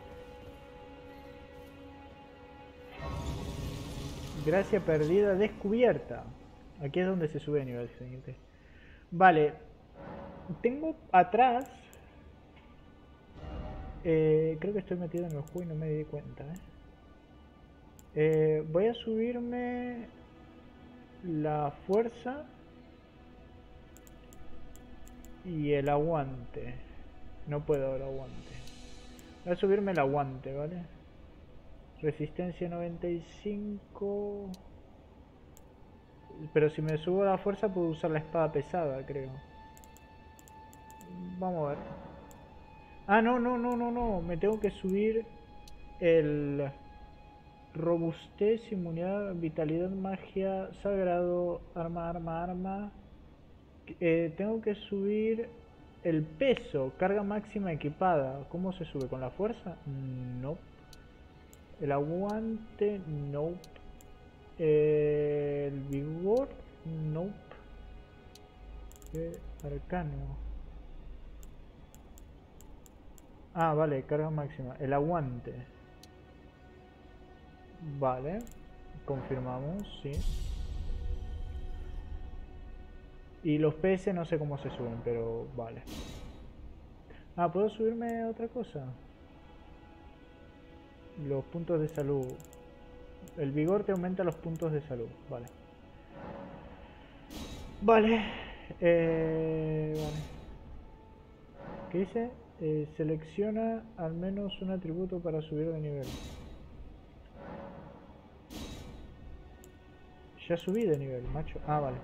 Gracia perdida descubierta. Aquí es donde se sube a nivel siguiente. Vale. Tengo atrás... Eh, creo que estoy metido en el juego y no me di cuenta. ¿eh? Eh, voy a subirme la fuerza y el aguante. No puedo el aguante. Voy a subirme el aguante, ¿vale? Resistencia noventa y cinco. Pero si me subo la fuerza puedo usar la espada pesada, creo. Vamos a ver. Ah, no, no, no, no, no. Me tengo que subir el robustez, inmunidad, vitalidad, magia, sagrado, arma, arma, arma. Eh, tengo que subir el peso, carga máxima equipada. ¿Cómo se sube? ¿Con la fuerza? No. El aguante, no. Eh, el vigor, no. Eh, arcano. Ah, vale, carga máxima. El aguante. Vale. Confirmamos, sí. Y los P S no sé cómo se suben, pero vale. Ah, ¿puedo subirme otra cosa? Los puntos de salud. El vigor te aumenta los puntos de salud. Vale. Vale. Eh, vale. ¿Qué dice? Eh, selecciona al menos un atributo para subir de nivel. Ya subí de nivel, macho. Ah, vale.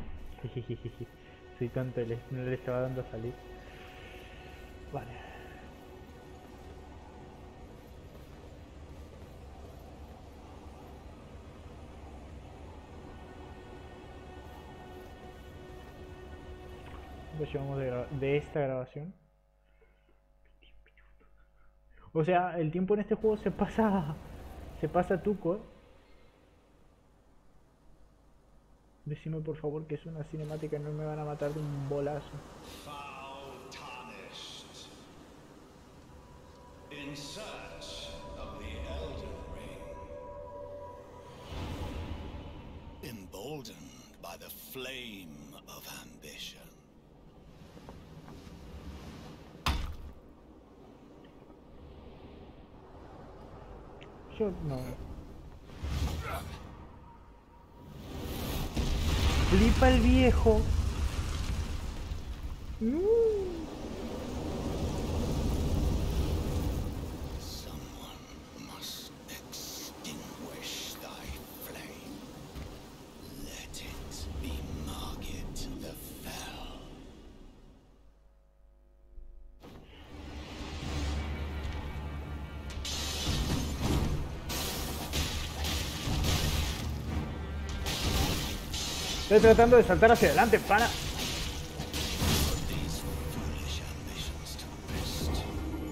Soy tonto, no le estaba dando a salir. Vale. Lo llevamos de, de esta grabación. O sea, el tiempo en este juego se pasa... Se pasa tuco, ¿eh? Decime por favor que es una cinemática y no me van a matar de un bolazo. emboldened by the flame of ambition. Yo no. Flipa el viejo. No. Someone must extinguish thy flame. Let it be Margit the Fell. Estoy tratando de saltar hacia adelante, pana. These foolish ambitions to rest.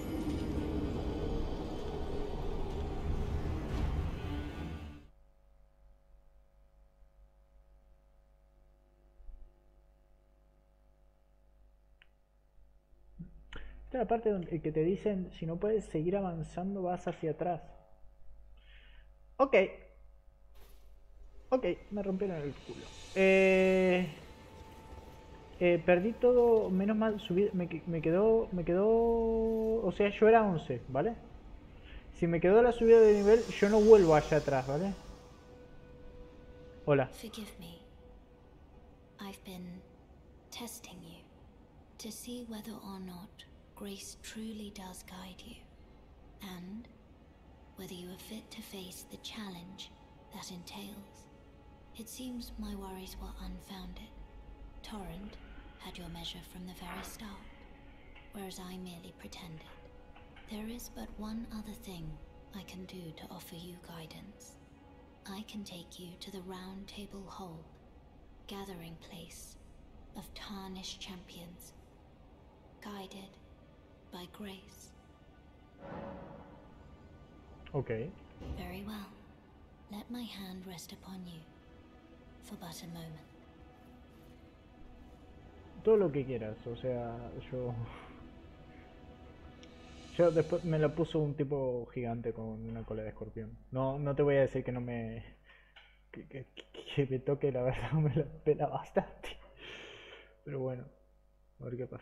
Esta es la parte donde que te dicen si no puedes seguir avanzando vas hacia atrás. Ok. Ok, me rompieron el culo. Eh, eh, perdí todo, menos mal, subí, me, me quedó, me quedó, o sea, yo era once, ¿vale? Si me quedó la subida de nivel, yo no vuelvo allá atrás, ¿vale? Hola. Forgive me. I've been testing you to see whether or not grace truly does guide you, and whether you are fit to face the challenge that entails. It seems my worries were unfounded. Torrent had your measure from the very start, whereas I merely pretended. There is but one other thing I can do to offer you guidance. I can take you to the Round Table Hold, gathering place of tarnished champions, guided by grace. Ok. Very well. Let my hand rest upon you for but a moment. Todo lo que quieras, o sea, yo... Yo después me lo puso un tipo gigante con una cola de escorpión. No, no te voy a decir que no me... Que, que, que me toque, la verdad me la pela bastante. Pero bueno, a ver qué pasa.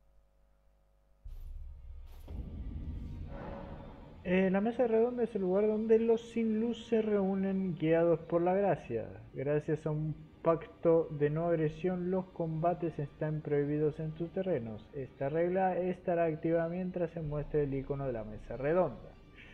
Eh, la mesa redonda es el lugar donde los sin luz se reúnen guiados por la gracia. Gracias a un pacto de no agresión, los combates están prohibidos en tus terrenos. Esta regla estará activa mientras se muestre el icono de la mesa redonda.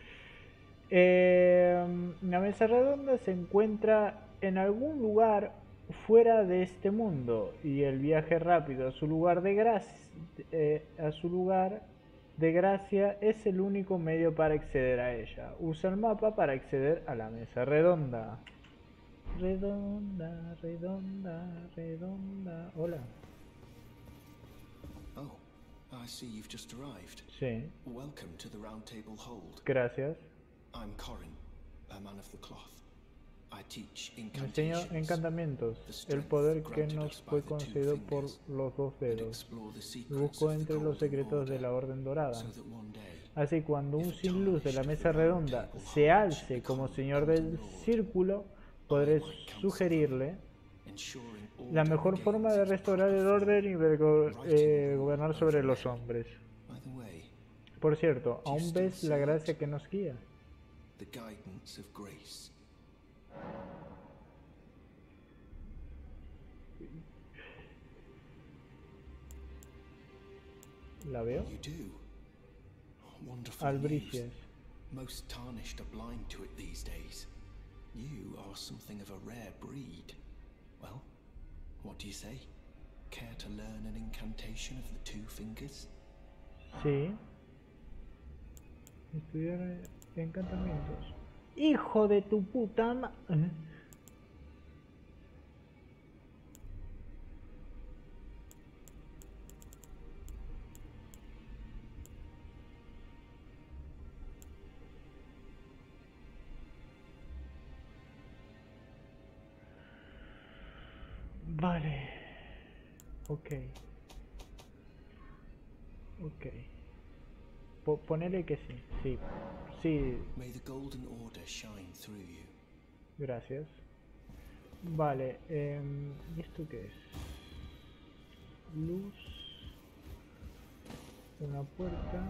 Eh, la mesa redonda se encuentra en algún lugar fuera de este mundo y el viaje rápido a su lugar de gracia, eh, a su lugar de gracia es el único medio para acceder a ella. Usa el mapa para acceder a la mesa redonda. Redonda, redonda, redonda. Hola. Oh, I see you've just arrived. Sí. Welcome to the Round Table Hold. Gracias. I'm Corin, a man of the cloth. I teach Me enseño incantations, encantamientos, el poder que nos fue concedido por los dos dedos. Busco entre los secretos de la Orden Dorada. Así cuando un sin luz de la mesa redonda se alce como señor del círculo, podré sugerirle la mejor forma de restaurar el orden y eh, gobernar sobre los hombres. Por cierto, ¿aún ves la gracia que nos guía? The guidance of grace. ¿La veo? You do. Wonderful Albricias. news. Most tarnished are blind to it these days. You are something of a rare breed. Well, what do you say? Care to learn an incantation of the two fingers? Sí. Estudiar encantamientos. Hijo de tu puta ma... Vale. Ok. Ok. Po ponele que sí. Sí. Sí. May the golden order shine through you. Gracias. Vale, eh, ¿y esto qué es? Luz. Una puerta.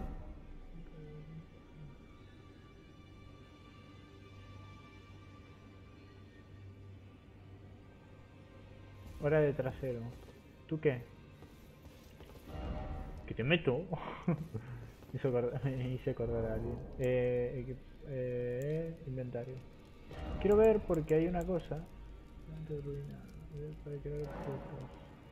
Hora de trasero. ¿Tú qué? ¿Que te meto? Hizo acordar, me hice acordar a alguien. Eh, equip- eh, inventario. Quiero ver porque hay una cosa. Planta de ruina. A ver, para crear objetos.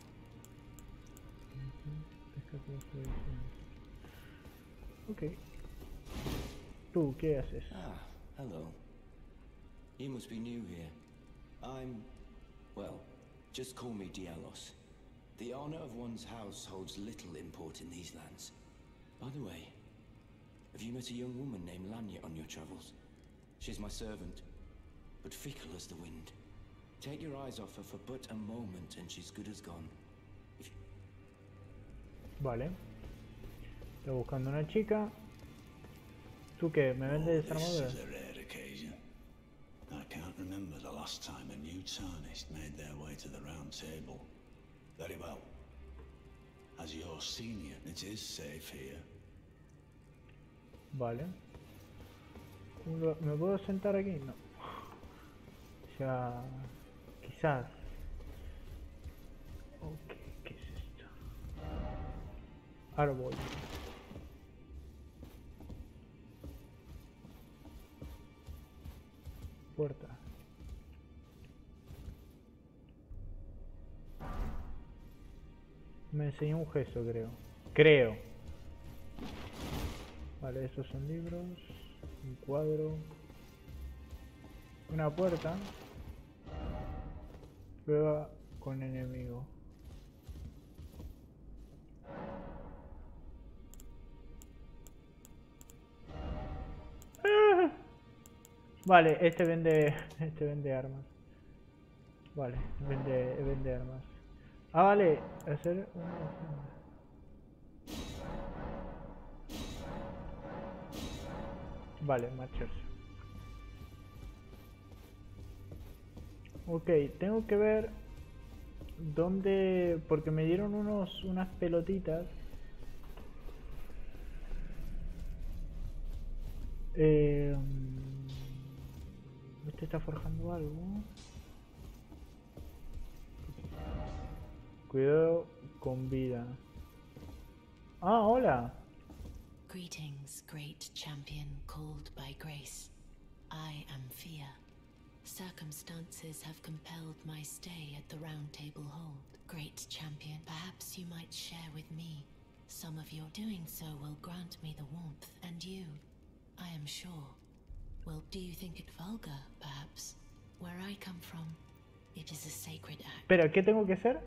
Pesca con solución. Ok. ¿Tú qué haces? Ah, hello. You must be new here. I'm... well, just call me Dialos. The honor of one's house holds little import in these lands. By the way, have you met a young woman named Lanya on your travels? She's my servant, but fickle as the wind. Take your eyes off her for but a moment and she's good as gone. If... Vale. Estoy buscando una chica. ¿Tú qué? ¿Me vendes Oh, armadura? this is a rare occasion. I can't remember the last time a new tarnished made their way to the round table. Very well. As your senior, it is safe here. Vale. ¿Me puedo sentar aquí? No. O sea, quizás. Ok, ¿qué es esto? Árbol. Puerta. Me enseñó un gesto, creo. Creo. Vale, estos son libros. Un cuadro. Una puerta. Prueba con enemigo. ¡Ah! Vale, este vende. Este vende armas. Vale, vende, vende armas. Ah, vale, hacer una ofrenda. Vale, marcharse. Ok, tengo que ver dónde, porque me dieron unos unas pelotitas. Eh, este está forjando algo. Cuidado con vida. Ah, hola. Greetings, great champion called by grace. I am Fia. Circumstances have compelled my stay at the Round Table Hold. Great champion, perhaps you might share with me some of your doing so will grant me the warmth, and you, I am sure. Well, do you think it vulgar, perhaps? Where I come from, it is a sacred act. Espera, ¿qué tengo que hacer?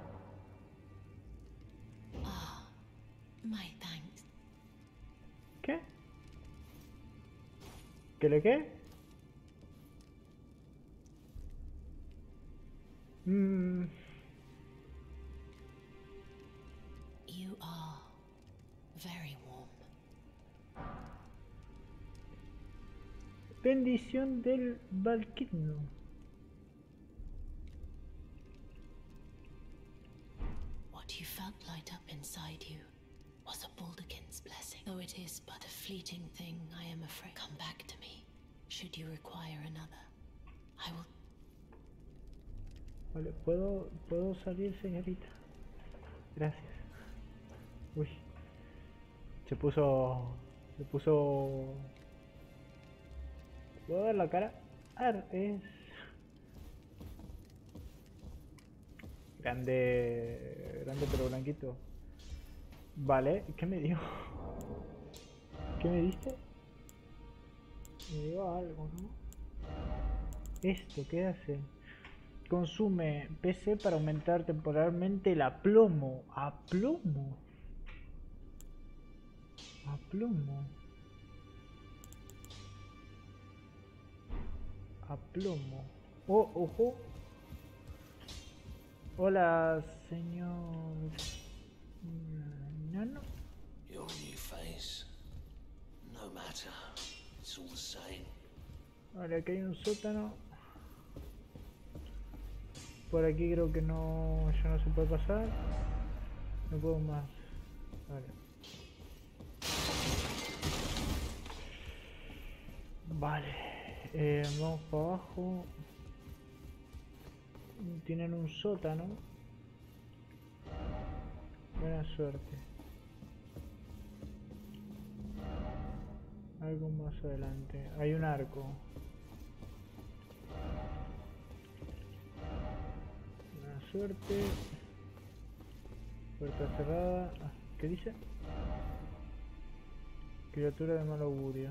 Ah, my thanks. ¿Qué? ¿Qué le qué? Mm. You are very warm. Bendición del Valquino. What you felt light up inside you was a Baldekin's blessing. Though it is but a fleeting thing, I am afraid. Come back to me, should you require another. I will... Vale, ¿puedo, puedo salir, señorita? Gracias. Uy. Se puso... Se puso... ¿Puedo ver la cara? A ver, es... Grande... Grande pero blanquito. Vale, ¿qué me dio? ¿Qué me diste? Me dio algo, ¿no? ¿Esto qué hace? Consume P C para aumentar temporalmente el aplomo. ¿Aplomo? Aplomo. Aplomo. Oh, ojo. Hola, señor. No, no. Your new face. No matter. It's all the same. Vale, aquí hay un sótano. Por aquí creo que no, ya no se puede pasar. No puedo más. Vale. Vale. Eh, vamos para abajo. Tienen un sótano. Buena suerte. Algo más adelante. Hay un arco. Buena suerte. Puerta cerrada. ¿Qué dice? Criatura de mal augurio.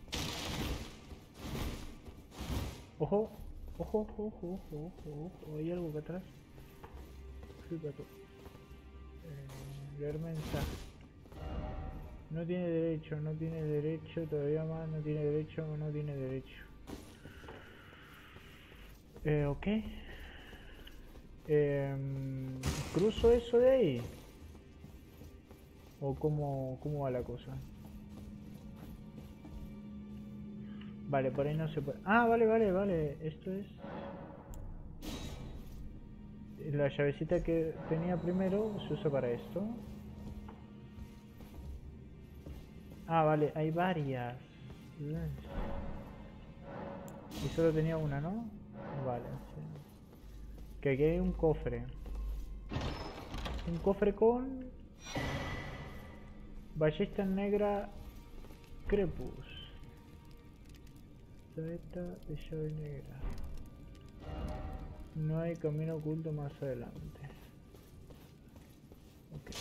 Ojo. Ojo, ojo, ojo, ojo, ojo, ojo. ¿Hay algo acá atrás? Flipa tú. Eh, leer mensaje. No tiene derecho, no tiene derecho, todavía más, no tiene derecho, no tiene derecho. Eh, ok. Eh, ¿Cruzo eso de ahí? ¿O cómo, cómo va la cosa? Vale, por ahí no se puede... Ah, vale, vale, vale. Esto es... La llavecita que tenía primero se usa para esto. Ah, vale, hay varias. Y solo tenía una, ¿no? Vale, sí. Que aquí hay un cofre. Un cofre con... Ballesta negra Crepus. Saeta de llave negra. No hay camino oculto más adelante. Okay.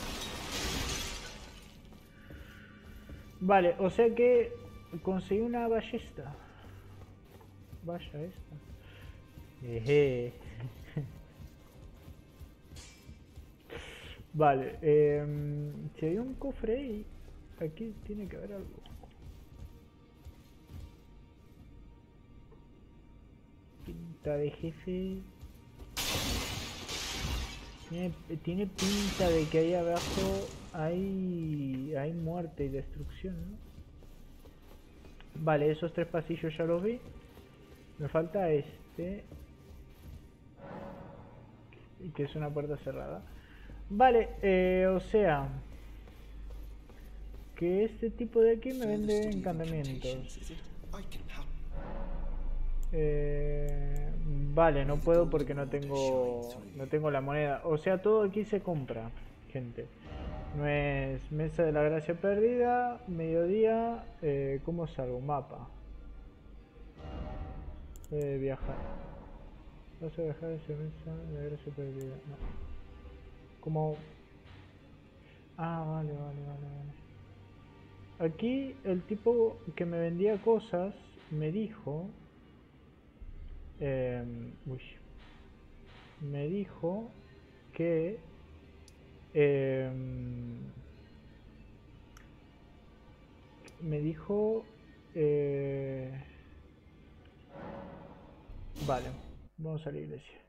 Vale, o sea que conseguí una ballesta. Vaya esta. Eje. Vale, eh, si hay un cofre ahí, aquí tiene que haber algo. Pinta de jefe. Tiene, tiene pinta de que ahí abajo hay, hay muerte y destrucción, ¿no? Vale, esos tres pasillos ya los vi. Me falta este. Y que es una puerta cerrada. Vale, eh, o sea... Que este tipo de aquí me vende encantamientos. Eh, vale, no puedo porque no tengo no tengo la moneda. O sea, todo aquí se compra, gente. No es mesa de la gracia perdida, mediodía, eh, ¿cómo salgo? Mapa. Eh, viajar. Vas a viajar hacia mesa de la gracia perdida. No. Como... Ah, vale, vale, vale, vale. Aquí el tipo que me vendía cosas me dijo... Eh, uy, me dijo que eh, me dijo eh, vale, vamos a la iglesia.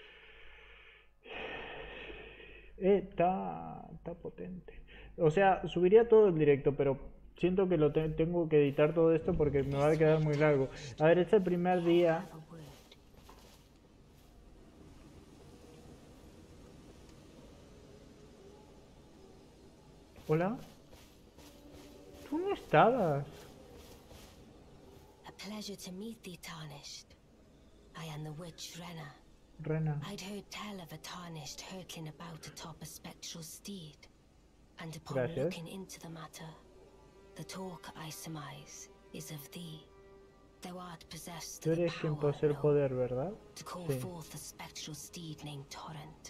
Eh, está está potente. O sea, subiría todo el directo, pero siento que lo te tengo que editar todo esto porque me va a quedar muy largo. A ver, este es el primer día. Hola. ¿Tú no estabas? A pleasure to meet thee, Tarnished. I am the witch Rena. Rena. I'd heard tell of a Tarnished hurtling about atop a spectral steed, and upon Gracias. looking into the matter, the talk I surmise is of thee. Thou art possessed Tú of the eres quien power posee el known poder, ¿verdad? to call Sí. forth a spectral steed named Torrent.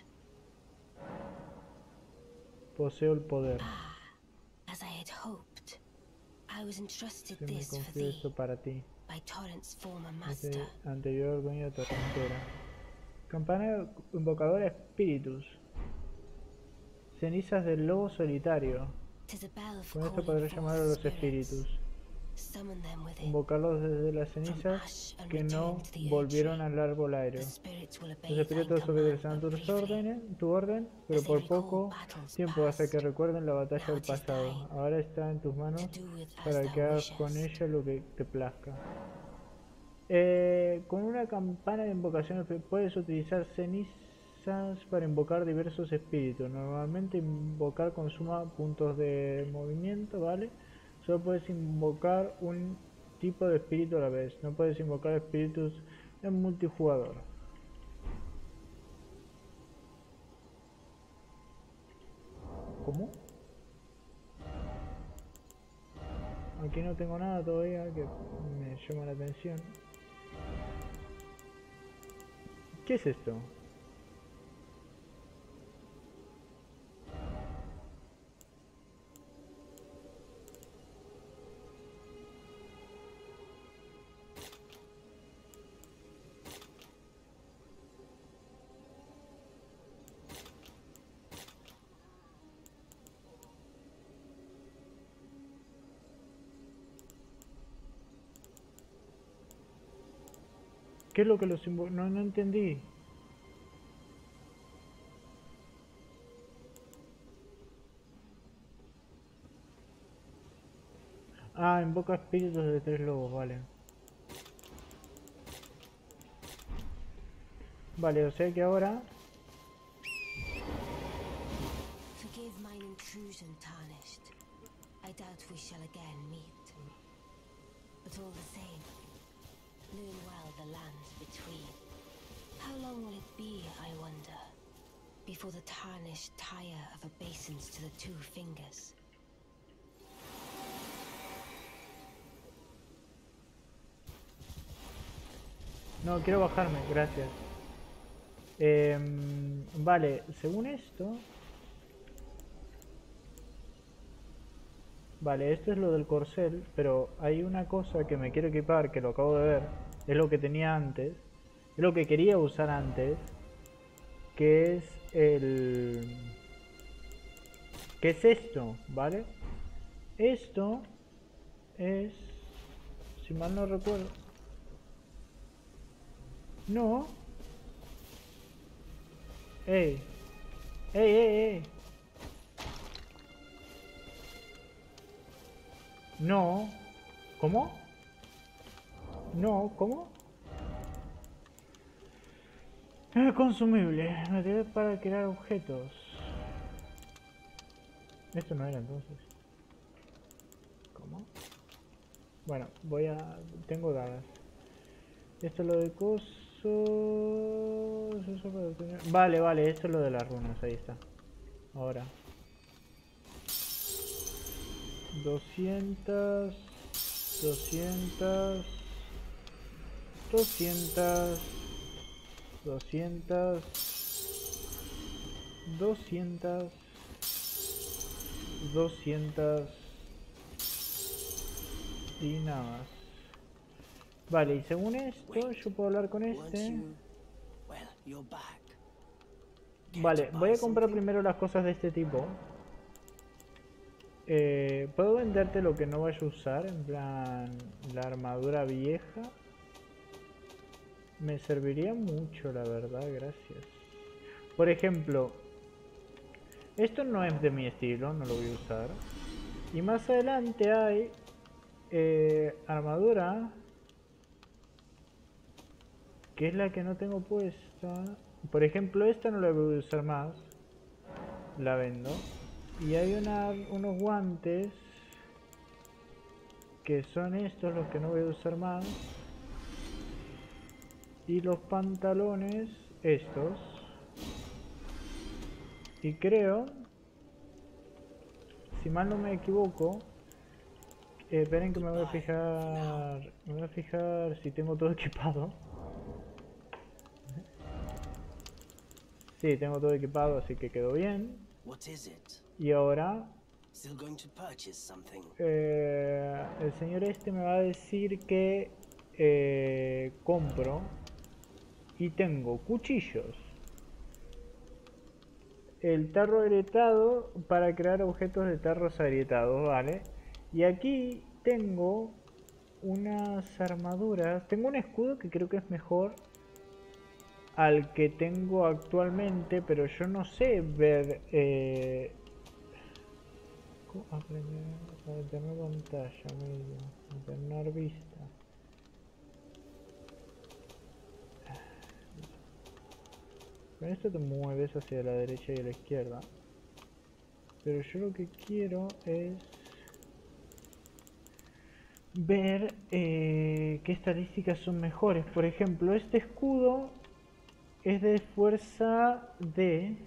Poseo el poder. As I had hoped, I was entrusted Se me this for confía thee esto para ti. by Torrent's former Este master. anterior dueño de Torrentera. Campana invocadora espíritus. Cenizas del lobo solitario. 'Tis a bell for Con esto calling podrás forth llamar a los spirits. espíritus. Summon them within. Invocarlos desde las cenizas que no volvieron al árbol aéreo. The spirits will Los obey thy espíritus obedecerán command, tus but briefly. órdenes, tu orden, pero por poco tiempo hasta que recuerden la batalla del pasado. Ahora está en tus manos To do with as para thou que hagas con wishest. ella lo que te plazca. Eh, con una campana de invocación puedes utilizar cenizas para invocar diversos espíritus. Normalmente invocar consuma puntos de movimiento, ¿vale? Solo puedes invocar un tipo de espíritu a la vez. No puedes invocar espíritus en multijugador. ¿Cómo? Aquí no tengo nada todavía que me llama la atención. ¿Qué es esto? ¿Qué es lo que los invoca? No, no entendí. Ah, invoca espíritus de tres lobos, vale. Vale, o sea que ahora... Forgive mine intrusion, Tarnished. I doubt we shall again meet. But all the same, learn well the lands between. How long will it be, I wonder, before the Tarnished tire of obeisance to the two fingers? No, quiero bajarme, gracias. Eh, vale, según esto... Vale, esto es lo del corcel, pero hay una cosa que me quiero equipar, que lo acabo de ver. Es lo que tenía antes. Es lo que quería usar antes. Que es el... ¿Qué es esto? ¿Vale? Esto es... Si mal no recuerdo... No. Ey. Ey, ey, ey. No. ¿Cómo? No, ¿cómo? Es consumible. Material para crear objetos. Esto no era entonces. ¿Cómo? Bueno, voy a... Tengo dagas. Esto es lo de coso... Vale, vale, esto es lo de las runas, ahí está. Ahora. doscientas... doscientas... doscientas... doscientas... doscientas... doscientas... y nada más. Vale, y según esto, yo puedo hablar con este. Vale, voy a comprar primero las cosas de este tipo. Eh, ¿Puedo venderte lo que no vaya a usar? En plan, la armadura vieja. Me serviría mucho, la verdad, gracias. Por ejemplo, esto no es de mi estilo, no lo voy a usar. Y más adelante hay eh, armadura, que es la que no tengo puesta. Por ejemplo, esta no la voy a usar más. La vendo. Y hay una, unos guantes, que son estos los que no voy a usar más. Y los pantalones, estos. Y creo, si mal no me equivoco, eh, esperen que me voy a fijar, me voy a fijar si tengo todo equipado. Sí, tengo todo equipado, así que quedó bien. Y ahora eh, el señor este me va a decir que eh, compro y tengo cuchillos, el tarro agrietado para crear objetos de tarros agrietados, vale. Y aquí tengo unas armaduras, tengo un escudo que creo que es mejor al que tengo actualmente, pero yo no sé ver eh, aprender, alternar pantalla, medio, alternar vista. Con esto te mueves hacia la derecha y a la izquierda. Pero yo lo que quiero es ver eh, qué estadísticas son mejores. Por ejemplo, este escudo es de fuerza D.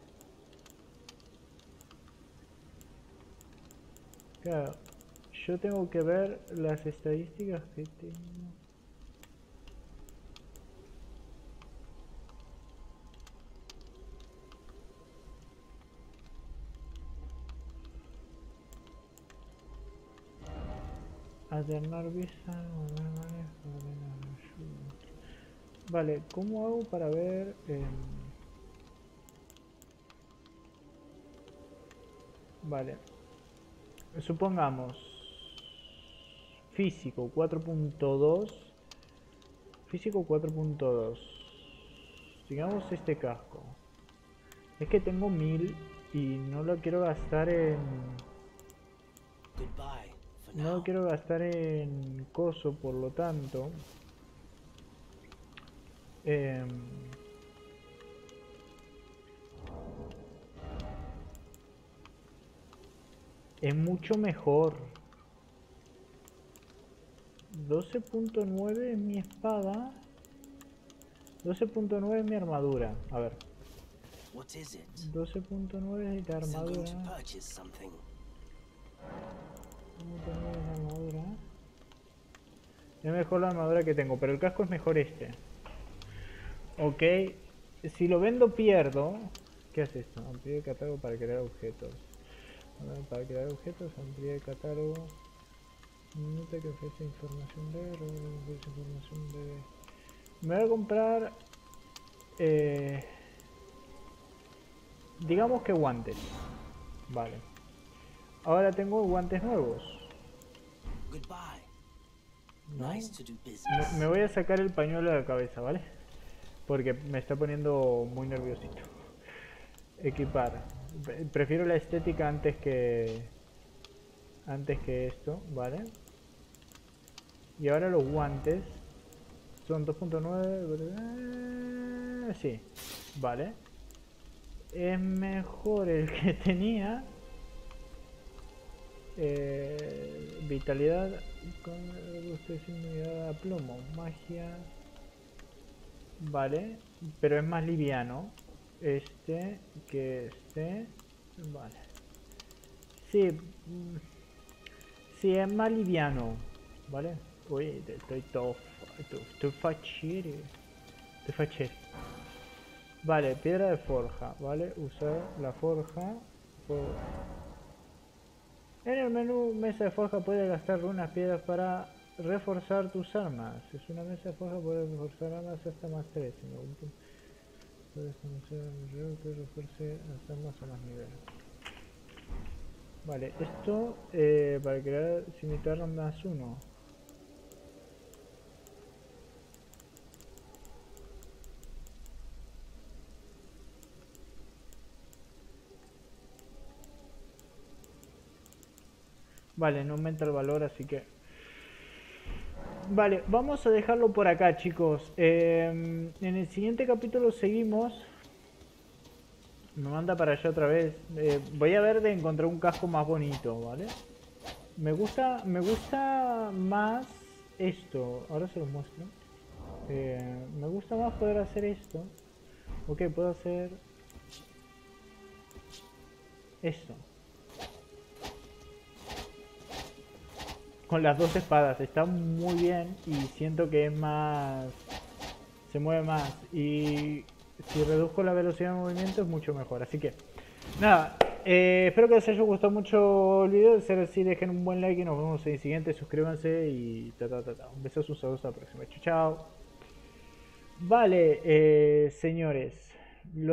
Claro, yo tengo que ver las estadísticas que tengo. Alternar vista. Vale, ¿cómo hago para ver? Eh... Vale. Supongamos. Físico cuatro punto dos. Físico cuatro punto dos. Digamos este casco. Es que tengo mil y no lo quiero gastar en... No lo quiero gastar en coso, por lo tanto... Eh, es mucho mejor. doce punto nueve es mi espada. doce punto nueve es mi armadura. A ver. doce punto nueve es la armadura. doce punto nueve es la armadura. Es mejor la armadura que tengo, pero el casco es mejor este. Ok. Si lo vendo pierdo. ¿Qué hace esto? Amplía el catálogo para crear objetos. Para crear objetos, amplía el catálogo. Nota que ofrece información de... ofrece información de... Me voy a comprar... Eh, digamos que guantes. Vale. Ahora tengo guantes nuevos. ¿No? Me, me voy a sacar el pañuelo de la cabeza, ¿vale? Porque me está poniendo muy nerviosito. Equipar. Prefiero la estética antes que... Antes que esto, ¿vale? Y ahora los guantes. Son dos punto nueve... Sí, vale. Es mejor el que tenía. Eh, vitalidad con inmunidad a plomo. Magia. Vale. Pero es más liviano. Este que este. Vale. Sí. Sí, es más liviano. Vale. Uy, estoy todo... Estoy fachiri. Estoy fachiri. Vale, piedra de forja. Vale, usar la forja. En el menú mesa de forja puedes gastar unas piedras para reforzar tus armas. Es una mesa de forja, puedes reforzar armas hasta más tres. Puedes conocer el que refuerce las armas a más nivel. Vale, esto eh, para crear cimitarra más uno. Vale, no aumenta el valor, así que... Vale, vamos a dejarlo por acá, chicos. Eh, en el siguiente capítulo seguimos. Me manda para allá otra vez. Eh, voy a ver de encontrar un casco más bonito, ¿vale? Me gusta, me gusta más esto. Ahora se los muestro. Eh, me gusta más poder hacer esto. Ok, puedo hacer... esto. Con las dos espadas, está muy bien y siento que es más... se mueve más y si reduzco la velocidad de movimiento es mucho mejor, así que... Nada, eh, espero que les haya gustado mucho el video, de ser así dejen un buen like y nos vemos en el siguiente, suscríbanse y ta ta ta ta. Un beso, un saludo, hasta la próxima, chao chao. Vale, eh, señores.